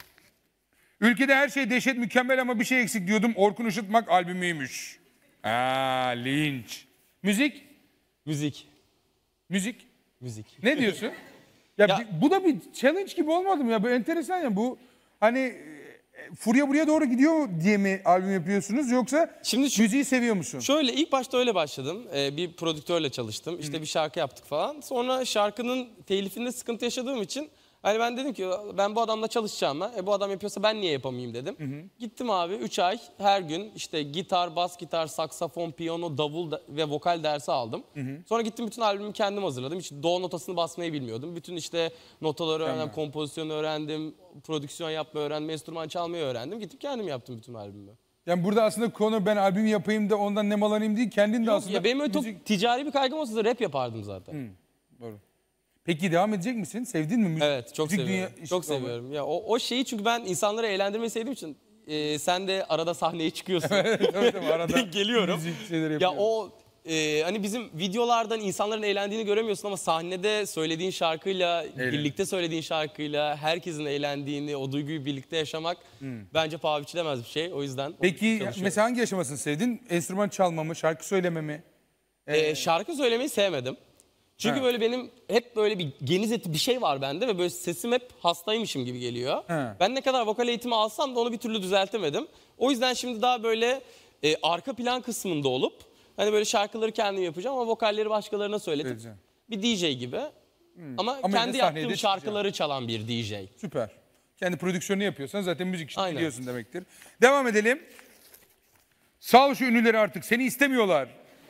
Ülkede her şey dehşet mükemmel ama bir şey eksik diyordum. Orkun Işıtmak albümüymüş. Aa, linç. Müzik?
Müzik.
Müzik?
Müzik.
Ne diyorsun? Ya,
Ya-
bir- bu da bir challenge gibi olmadı mı ya? Bu enteresan ya. Bu hani e, furya buraya doğru gidiyor diye mi albüm yapıyorsunuz, yoksa
Şimdi şu-
müziği seviyor musun?
Şöyle ilk başta öyle başladım. Ee, bir prodüktörle çalıştım. İşte bir şarkı yaptık falan. Sonra şarkının telifinde sıkıntı yaşadığım için hani ben dedim ki ben bu adamla çalışacağım ben. E bu adam yapıyorsa ben niye yapamayayım dedim. Gittim abi üç ay her gün işte gitar, bas gitar, saksafon, piyano, davul da- ve vokal dersi aldım. Sonra gittim bütün albümü kendim hazırladım. Hiç do notasını basmayı bilmiyordum. Bütün işte notaları öğrendim,
Tamam.
kompozisyonu öğrendim, prodüksiyon yapmayı öğrendim, enstrüman çalmayı öğrendim. Gittim kendim yaptım bütün albümü.
Yani burada aslında konu ben albüm yapayım da ondan nemalanayım değil, kendin de
Yok,
aslında
ya benim öyle
müzik...
çok ticari bir kaygım olsa da rap yapardım zaten.
Doğru. Peki devam edecek misin? Sevdin mi müzik?
Evet, çok
müzik
seviyorum.
dünya-
Çok seviyorum. Ya o, o şeyi çünkü ben insanları eğlendirmeyi sevdiğim için e, sen de arada sahneye çıkıyorsun.
Evet, evet, arada
Geliyorum.
müzik şeyleri
Ya
yapıyorum.
o e, hani bizim videolardan insanların eğlendiğini göremiyorsun ama sahnede söylediğin şarkıyla,
Eğlen.
birlikte söylediğin şarkıyla herkesin eğlendiğini, o duyguyu birlikte yaşamak bence paha biçilemez bir şey. O yüzden
Peki
çalışıyorum.
mesela hangi aşamasını sevdin? Enstrüman çalma mı, şarkı söyleme mi?
Ee, şarkı söylemeyi sevmedim. Çünkü
Ha.
böyle benim hep böyle bir geniz eti bir şey var bende ve böyle sesim hep hastaymışım gibi geliyor.
Ha.
Ben ne kadar vokal eğitimi alsam da onu bir türlü düzeltemedim. O yüzden şimdi daha böyle e, arka plan kısmında olup hani böyle şarkıları kendim yapacağım ama vokalleri başkalarına söyletip
Söyleyeceğim.
bir D J gibi. Ama,
Ama
kendi
yine sahneye
yaptığım
de
şarkıları çalan bir D J.
Süper. Kendi prodüksiyonunu yapıyorsan zaten müzik işini
Aynen.
biliyorsun demektir. Devam edelim. Sağ ol şu ünlüleri artık. Seni istemiyorlar.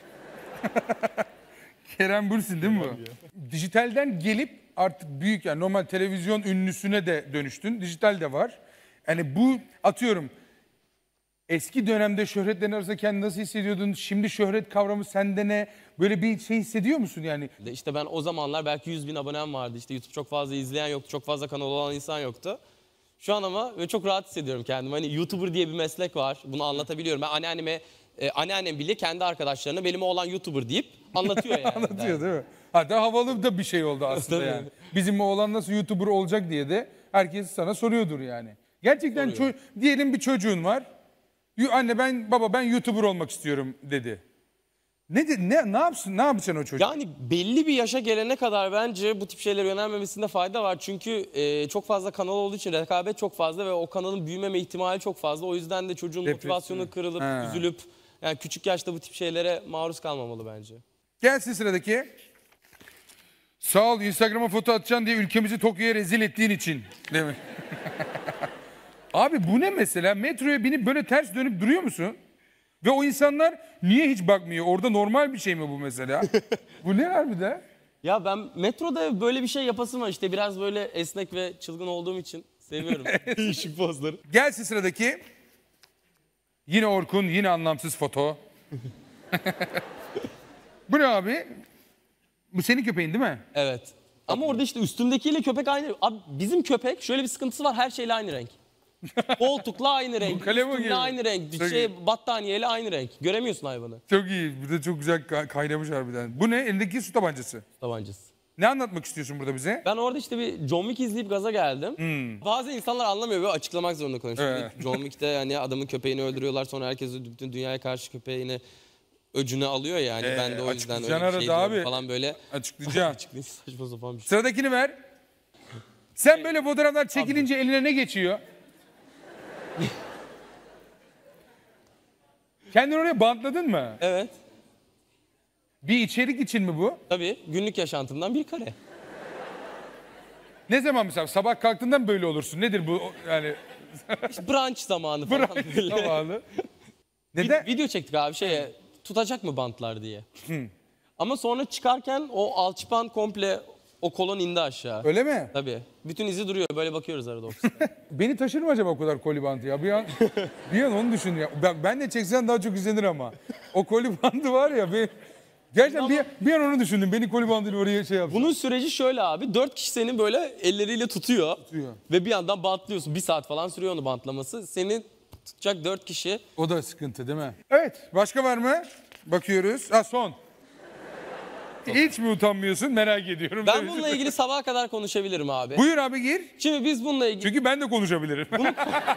Kerem Bürsin değil mi bu? Dijitalden gelip artık büyük, yani normal televizyon ünlüsüne de dönüştün. Dijital de var. Yani bu, atıyorum, eski dönemde şöhretlerin arasında kendini nasıl hissediyordun? Şimdi şöhret kavramı sende ne? Böyle bir şey hissediyor musun yani?
De İşte ben o zamanlar belki yüz bin abonem vardı. İşte YouTube çok fazla izleyen yoktu, çok fazla kanal olan insan yoktu. Şu an ama ve çok rahat hissediyorum kendimi. Hani YouTuber diye bir meslek var. Bunu anlatabiliyorum. Ben anneanneme, e, anneannem bile kendi arkadaşlarına benim oğlan YouTuber deyip anlatıyor yani.
Anlatıyor değil mi? Hatta havalı da bir şey oldu aslında
Tabii.
yani. Bizim oğlan nasıl YouTuber olacak diye de herkes sana soruyordur yani. Gerçekten ço- diyelim bir çocuğun var. "Yu- Anne ben, baba ben YouTuber olmak istiyorum" dedi. Ne de, ne ne yapsın? Ne yapacaksın o çocuk?
Yani belli bir yaşa gelene kadar bence bu tip şeylere yönelmemesinde fayda var. Çünkü e, çok fazla kanal olduğu için rekabet çok fazla ve o kanalın büyümeme ihtimali çok fazla. O yüzden de çocuğun
Depresyon.
motivasyonu kırılıp,
Ha.
üzülüp yani küçük yaşta bu tip şeylere maruz kalmamalı bence.
Gelsin sıradaki. Sağ ol Instagram'a foto atacaksın diye ülkemizi Tokyo'ya rezil ettiğin için. Değil mi? Abi bu ne mesela? Metroya binip böyle ters dönüp duruyor musun? Ve o insanlar niye hiç bakmıyor? Orada normal bir şey mi bu mesela? Bu ne harbiden?
Ya ben metroda böyle bir şey yapasım var işte biraz böyle esnek ve çılgın olduğum için seviyorum. Değişik pozları.
Gelsin sıradaki. Yine Orkun, yine anlamsız foto. Bu ne abi? Bu senin köpeğin değil mi?
Evet. Ama orada işte üstümdekiyle köpek aynı. Abi bizim köpek şöyle bir sıkıntısı var her şeyle aynı renk. Koltukla aynı renk, üstümle aynı renk,
Çok
şey,
iyi.
battaniyeyle aynı renk. Göremiyorsun hayvanı.
Çok iyi. Bu da çok güzel ka- kaynamış harbiden. Bu ne? Elindeki su tabancası.
Tabancası.
Ne anlatmak istiyorsun burada bize?
Ben orada işte bir John Wick izleyip gaza geldim.
Hmm.
Bazı insanlar anlamıyor ve açıklamak zorunda kalıyor. Şimdi
Evet.
John Wick'te yani adamın köpeğini öldürüyorlar sonra herkes bütün dünyaya karşı köpeğini öcüne alıyor yani.
Ee,
ben de o yüzden öyle bir
açıklayacaksın
şey
arada
diyorum
abi.
falan böyle.
Açıklayacağım.
Açıklayayım saçma sapan bir şey.
Sıradakini ver. Sen böyle fotoğraflar çekilince eline ne geçiyor? Kendini oraya bantladın mı?
Evet.
Bir içerik için mi bu?
Tabii günlük yaşantımdan bir kare.
Ne zaman mesela sabah kalktığında mı böyle olursun? Nedir bu yani?
İşte brunch zamanı falan.
Brunch
böyle.
zamanı. Neden?
Vid- video çektik abi şeye tutacak mı bantlar diye. Ama sonra çıkarken o alçıpan komple o kolon indi aşağı.
Öyle mi?
Tabii. Bütün izi duruyor böyle bakıyoruz arada
Beni taşır mı acaba o kadar koli bandı ya? Bir an, bir an onu düşün ya. Ben, ben de çeksen daha çok izlenir ama. O koli bandı var ya. Bir, gerçekten bir, bir an onu düşündüm. Beni koli bandıyla oraya şey yapsın.
Bunun süreci şöyle abi. Dört kişi seni böyle elleriyle tutuyor.
Tutuyor.
Ve bir yandan bantlıyorsun. Bir saat falan sürüyor onu bantlaması. Seni tutacak dört kişi.
O da sıkıntı değil mi? Evet. Başka var mı? Bakıyoruz. Ha son. Hiç mi utanmıyorsun? Merak ediyorum.
Ben bununla ilgili sabaha kadar konuşabilirim abi.
Buyur abi gir.
Şimdi biz bununla ilgili...
Çünkü ben de konuşabilirim.
Bunu,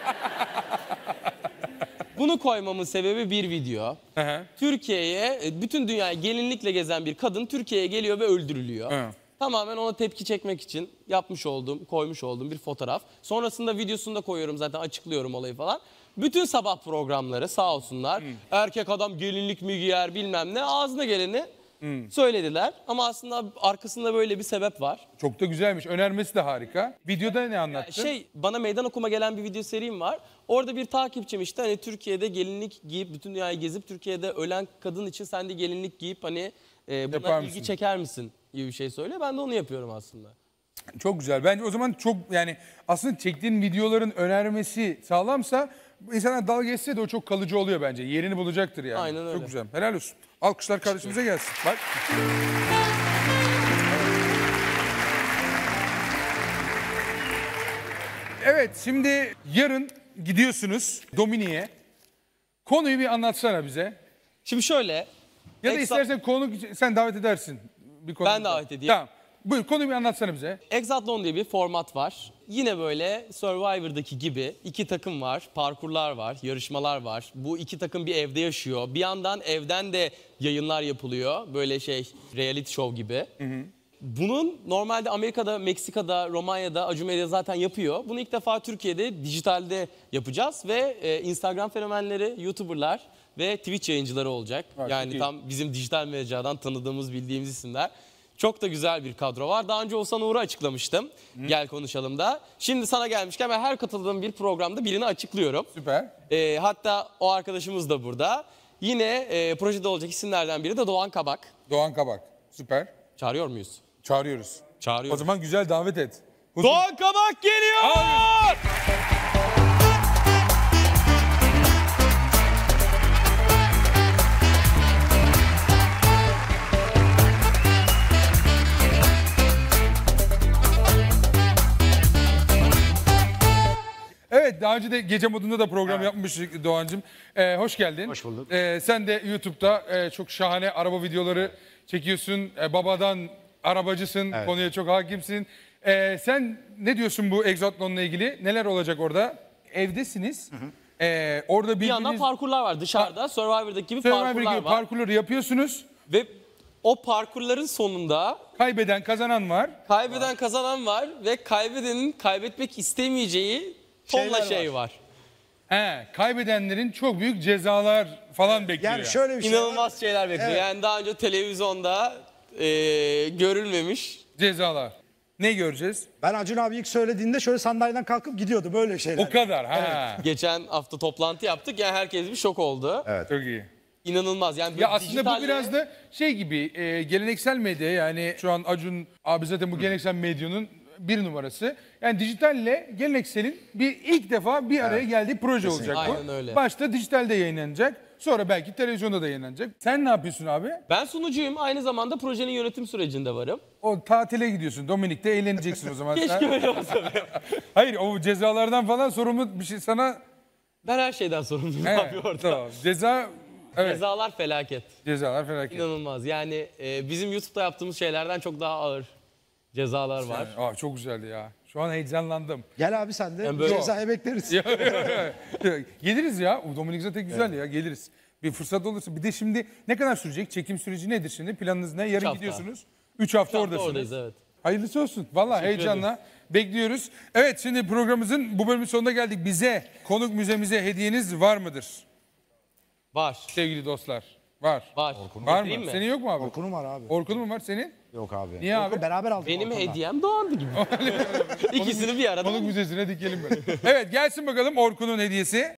bunu koymamın sebebi bir video. Türkiye'ye, bütün dünyaya gelinlikle gezen bir kadın Türkiye'ye geliyor ve öldürülüyor.
Hı.
Tamamen ona tepki çekmek için yapmış olduğum, koymuş olduğum bir fotoğraf. Sonrasında videosunu da koyuyorum zaten açıklıyorum olayı falan. Bütün sabah programları sağ olsunlar. Erkek adam gelinlik mi giyer bilmem ne ağzına geleni söylediler. Ama aslında arkasında böyle bir sebep var.
Çok da güzelmiş. Önermesi de harika. Videoda ne anlattın?
Şey bana meydan okuma gelen bir video serim var. Orada bir takipçim işte hani Türkiye'de gelinlik giyip bütün dünyayı gezip Türkiye'de ölen kadın için sen de gelinlik giyip hani e, buna
Yapar
ilgi
mısın?
çeker misin gibi bir şey söylüyor. Ben de onu yapıyorum aslında.
Çok güzel. Bence o zaman çok yani aslında çektiğin videoların önermesi sağlamsa insanlar dalga geçse de o çok kalıcı oluyor bence. Yerini bulacaktır yani.
Aynen öyle.
Çok güzel. Helal olsun. Alkışlar kardeşimize gelsin. Bak. Evet şimdi yarın gidiyorsunuz Domini'ye. Konuyu bir anlatsana bize.
Şimdi şöyle.
Ya da
Exa-
istersen konu sen davet edersin. Bir konu.
Ben davet edeyim.
Tamam. Buyur konuyu bir anlatsana bize.
Exatlon diye bir format var. Yine böyle Survivor'daki gibi iki takım var, parkurlar var, yarışmalar var. Bu iki takım bir evde yaşıyor. Bir yandan evden de yayınlar yapılıyor. Böyle şey reality show gibi. Bunun normalde Amerika'da, Meksika'da, Romanya'da Acun Medya zaten yapıyor. Bunu ilk defa Türkiye'de dijitalde yapacağız ve e, Instagram fenomenleri, YouTuber'lar ve Twitch yayıncıları olacak.
Ha, çok
yani
iyi.
tam bizim dijital mecradan tanıdığımız, bildiğimiz isimler. Çok da güzel bir kadro var. Daha önce Oğuzhan Uğur'u açıklamıştım. Gel konuşalım da. Şimdi sana gelmişken ben her katıldığım bir programda birini açıklıyorum.
Süper.
Ee, hatta o arkadaşımız da burada. Yine e, projede olacak isimlerden biri de Doğan Kabak.
Doğan Kabak. Süper.
Çağırıyor muyuz?
Çağırıyoruz.
Çağırıyoruz.
O zaman güzel davet et.
Doğan Kabak geliyor!
Evet daha önce de gece modunda da program yapmıştık Doğancığım. Ee, hoş geldin. Hoş bulduk. Ee, sen de YouTube'da e, çok şahane araba videoları çekiyorsun. Ee, babadan arabacısın,
Evet.
konuya çok hakimsin. Ee, sen ne diyorsun bu Exatlon'la ilgili? Neler olacak orada? Evdesiniz. Ee, orada
Bir yandan
birbiriniz-
parkurlar var dışarıda. Survivor'daki gibi
Survivor
parkurlar
gibi
var.
parkurları yapıyorsunuz.
Ve o parkurların sonunda
kaybeden kazanan var.
Kaybeden kazanan var ve kaybedenin kaybetmek istemeyeceği tonla
Şeyler
şey var.
He, kaybedenlerin çok büyük cezalar falan bekliyor.
Yani şöyle bir şey
İnanılmaz şeyler bekliyor.
Evet.
Yani daha önce televizyonda e, görülmemiş
Cezalar. Ne göreceğiz?
Ben Acun abi ilk söylediğinde şöyle sandalyeden kalkıp gidiyordu böyle şeyler.
O kadar ha.
Geçen hafta toplantı yaptık yani herkes bir şok oldu.
Evet.
Çok iyi.
İnanılmaz yani.
Ya
böyle
aslında bu
dijitalde-
biraz da şey gibi e, geleneksel medya, yani şu an Acun abi zaten bu geleneksel medyanın bir numarası. Yani dijitalle gelenekselin bir ilk defa bir araya geldiği proje
Kesinlikle.
olacak bu.
Aynen öyle.
Başta dijitalde yayınlanacak. Sonra belki televizyonda da yayınlanacak. Sen ne yapıyorsun abi?
Ben sunucuyum. Aynı zamanda projenin yönetim sürecinde varım.
O tatile gidiyorsun. Dominik'te eğleneceksin o zaman.
Keşke
sen.
öyle olsa.
Hayır, o cezalardan falan sorumlu bir şey sana...
Ben her şeyden sorumluyum
Evet,
abi orada.
tamam. Ceza... Evet.
Cezalar felaket.
Cezalar felaket.
İnanılmaz. Yani e, bizim YouTube'da yaptığımız şeylerden çok daha ağır cezalar var.
Aa, çok güzeldi ya. Şu an heyecanlandım.
Gel abi sen de
Ben böyle-
cezaya bekleriz.
Ya, geliriz ya. O Dominik zaten güzel ya. Geliriz. Bir fırsat olursa. Bir de şimdi ne kadar sürecek? Çekim süreci nedir şimdi? Planınız ne? Yarın
hafta.
gidiyorsunuz. Üç hafta
Üç hafta
oradasınız.
oradayız, evet.
Hayırlısı olsun. Vallahi
Teşekkür
heyecanla bekliyoruz. Evet, şimdi programımızın bu bölümün sonuna geldik. Bize, konuk müzemize hediyeniz var mıdır?
Var.
Sevgili dostlar. Var.
Var.
Var mı?
Getireyim mi?
Senin yok mu abi?
Orkun'un var abi.
Orkun'un mu var senin?
Yok abi.
Niye
Orkun
abi?
beraber aldık.
Benim
Orkun'dan.
hediyem Doğan'dı gibi. İkisini bir arada.
Konuk müzesine dikelim böyle. Evet, gelsin bakalım Orkun'un hediyesi.